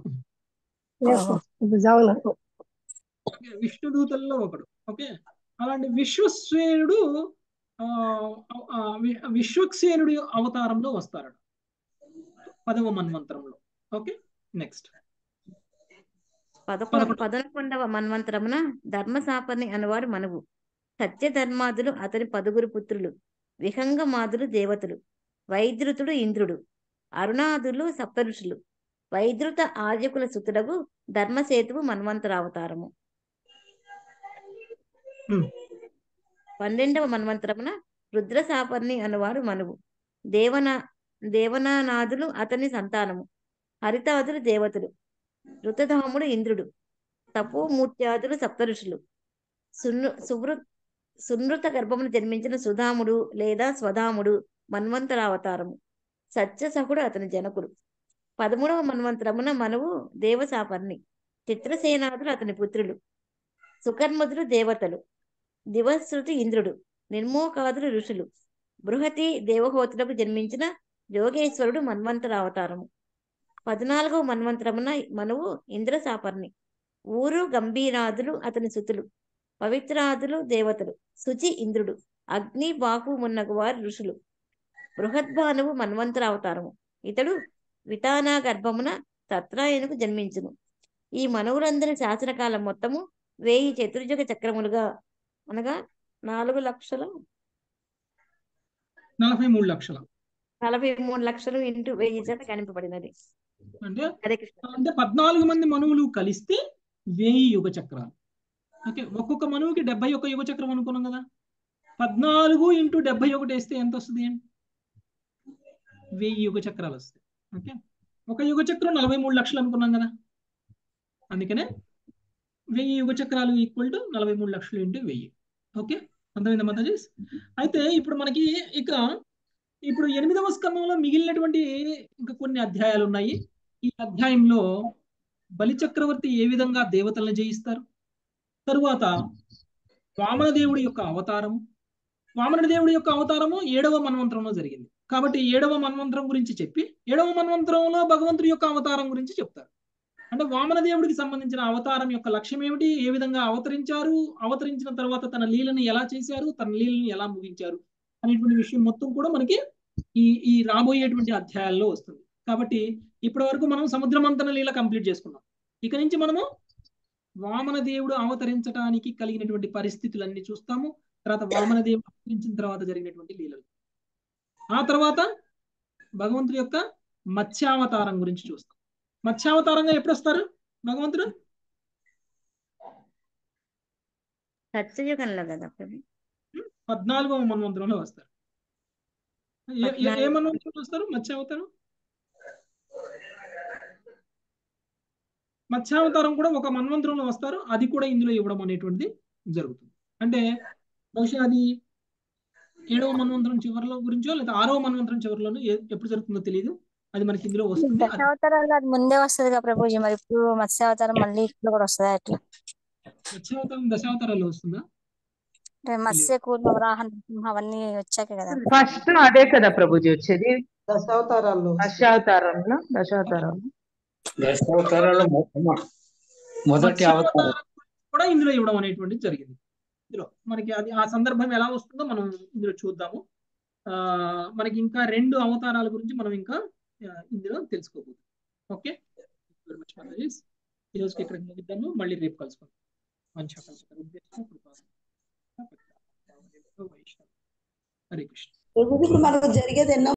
అవును విష్ణుదూతల్లో ఒకడు. ఓకే. అలాంటి విశ్వసేనుడు ఆ, ఆ, వి- విశ్వక్సేనుడి అవతారంలో వస్తాడు పదవ మన్వంతరంలో. Okay next. పదకొండు పదకొండవ మన్వంతరమున ధర్మసాపర్ని అనువాడు మనవు. సత్యధర్మాదులు అతని పదుగురు పుత్రులు, విహంగమాదులు దేవతలు, వైద్రుతుడు ఇంద్రుడు, అరుణాదులు సప్తఋషులు, వైద్రుత ఆర్యకుల సుతుడగు ధర్మసేతువు మన్వంతరావతారము. పన్నెండవ మన్వంతరమున రుద్రసాపర్ని అనువాడు మనువు. దేవన దేవనానాదులు అతని సంతానము, హరితాదులు దేవతలు, ఋతధాముడు ఇంద్రుడు, తపోమూర్త్యాదులు సప్తఋషులు, సున్ను సువృ సునృత గర్భమును జన్మించిన సుధాముడు లేదా స్వధాముడు మన్వంతరావతారము. సత్యసహుడు అతని జనకుడు. పదమూడవ మన్వంతరమున మనవు దేవసాపర్ని, చిత్రసేనాదులు అతని పుత్రులు, సుకర్మదులు దేవతలు, దివశ్రుతి ఇంద్రుడు, నిర్మోకాదులు ఋషులు, బృహతి దేవహోతులకు జన్మించిన యోగేశ్వరుడు మన్వంతరావతారము. పద్నాలుగవ మన్వంతరమున మనవు ఇంద్రసాపర్ని, ఊరు గంభీరాదులు అతని సుతులు, పవిత్రాదులు దేవతలు, శుచి ఇంద్రుడు, అగ్ని బాకు మున్నగు వారి ఋషులు, బృహద్భానువు మన్వంతరావతారము. ఇతడు వితానా గర్భమున తత్రాయనుకు జన్మించును. ఈ మనవులందరి శాసనకాలం మొత్తము వేయి చతుర్యుగ చక్రములుగా, అనగా నాలుగు లక్షల నలభై మూడు లక్షల నలభై మూడు లక్షలు ఇంటూ వెయ్యి చేత గణింపబడినది. అంటే హరే కృష్ణ. అంటే పద్నాలుగు మంది మనువులు కలిస్తే వెయ్యి యుగ చక్రాలు. ఓకే. ఒక్కొక్క మనువుకి డెబ్బై ఒక్క యుగ చక్రం అనుకున్నాం కదా. పద్నాలుగు ఇంటూ డెబ్బై ఒకటి వేస్తే ఎంత వస్తుంది? వెయ్యి యుగ చక్రాలు వస్తాయి. ఓకే. ఒక యుగ చక్రం నలభై మూడు లక్షలు అనుకున్నాం కదా. అందుకనే వెయ్యి యుగ చక్రాలు ఈక్వల్ టు నలభై మూడు లక్షలు ఇంటూ వెయ్యి. ఓకే అర్థమైందా మాతాజీ? అయితే ఇప్పుడు మనకి ఇక ఇప్పుడు ఎనిమిదవ స్కందంలో మిగిలినటువంటి ఇంకా కొన్ని అధ్యాయాలు ఉన్నాయి. ఈ అధ్యాయంలో బలిచక్రవర్తి ఏ విధంగా దేవతలను జయిస్తారు, తరువాత వామన దేవుడి యొక్క అవతారము, వామన దేవుడి యొక్క అవతారము ఏడవ మన్వంతరంలో జరిగింది. కాబట్టి ఏడవ మన్వంతరం గురించి చెప్పి ఏడవ మన్వంతరంలో భగవంతుడి యొక్క అవతారం గురించి చెప్తారు. అంటే వామన దేవుడికి సంబంధించిన అవతారం యొక్క లక్ష్యం ఏమిటి, ఏ విధంగా అవతరించారు, అవతరించిన తర్వాత తన లీలను ఎలా చేశారు, తన లీలను ఎలా ముగించారు అనేటువంటి విషయం మొత్తం కూడా మనకి ఈ ఈ రాబోయేటువంటి అధ్యాయాల్లో వస్తుంది. కాబట్టి ఇప్పటి వరకు మనం సముద్రమంతన లీల కంప్లీట్ చేసుకున్నాం. ఇక నుంచి మనము వామన దేవుడు అవతరించడానికి కలిగినటువంటి పరిస్థితులన్నీ చూస్తాము. తర్వాత వామన దేవుడు అవతరించిన తర్వాత జరిగినటువంటి లీలలు, ఆ తర్వాత భగవంతుడి యొక్క మత్స్యావతారం గురించి చూస్తాం. మత్స్యావతారంగా ఎప్పుడు వస్తారు భగవంతుడు? సత్యయుగంలో కదా ప్రభు. పద్నాలుగవ మన్వంతరంలో వస్తారు. ఏ- ఏ- ఏ మన్వంతరంలో వస్తారు మత్స్యావతారం? మత్స్యావతారం కూడా ఒక మన్వంతరంలో వస్తారు. అది కూడా ఇందులో ఇవ్వడం అనేటువంటిది జరుగుతుంది. అంటే బహుశా అది ఏడవ మన్వంతరం చివరిలో గురించో లేదా ఆరవ మన్వంతరం చివరిలోనో ఏ- ఎప్పుడు జరుగుతుందో తెలియదు. అది మనకి ఇందులో వస్తుంది. అది దశావతారాలు అది ముందే వస్తుంది కదా ప్రభుజీ, మరి ఇప్పుడు మత్స్యావతారం మళ్ళీ ఇప్పుడు కూడా వస్తుంది అట్లా? మత్స్యావతారం దశావతారాల్లో వస్తుందా? అంటే మత్స్య కూర్మ వరాహ నరసింహ అవన్నీ వచ్చాక కదా. ఫస్ట్ అదే కదా ప్రభుజీ వచ్చేది దశావతారాల్లో దశావతారంలో దశావతారంలో దశావతారాల్లో మొ- మొదటి అవతారం మత్స్యావతారం కూడా ఇందులో ఇవ్వడం అనేటువంటిది జరిగింది. ఇందులో మనకి అది ఆ సందర్భం ఎలా వస్తుందో మనం ఇందులో చూద్దాము. ఆ మనకి ఇంకా రెండు అవతారాల గురించి మనం ఇంకా ఆ, ఇందులో తెలుసుకోబోతున్నాం. Okay very much Matajis. ఈ రోజుకి ఇక్కడ ముగిద్దాము, మళ్ళీ రేపు కలుసుకుందాం. మంచి హరే కృష్ణ. ఇప్పుడు మనకు జరిగేది ఎన్నో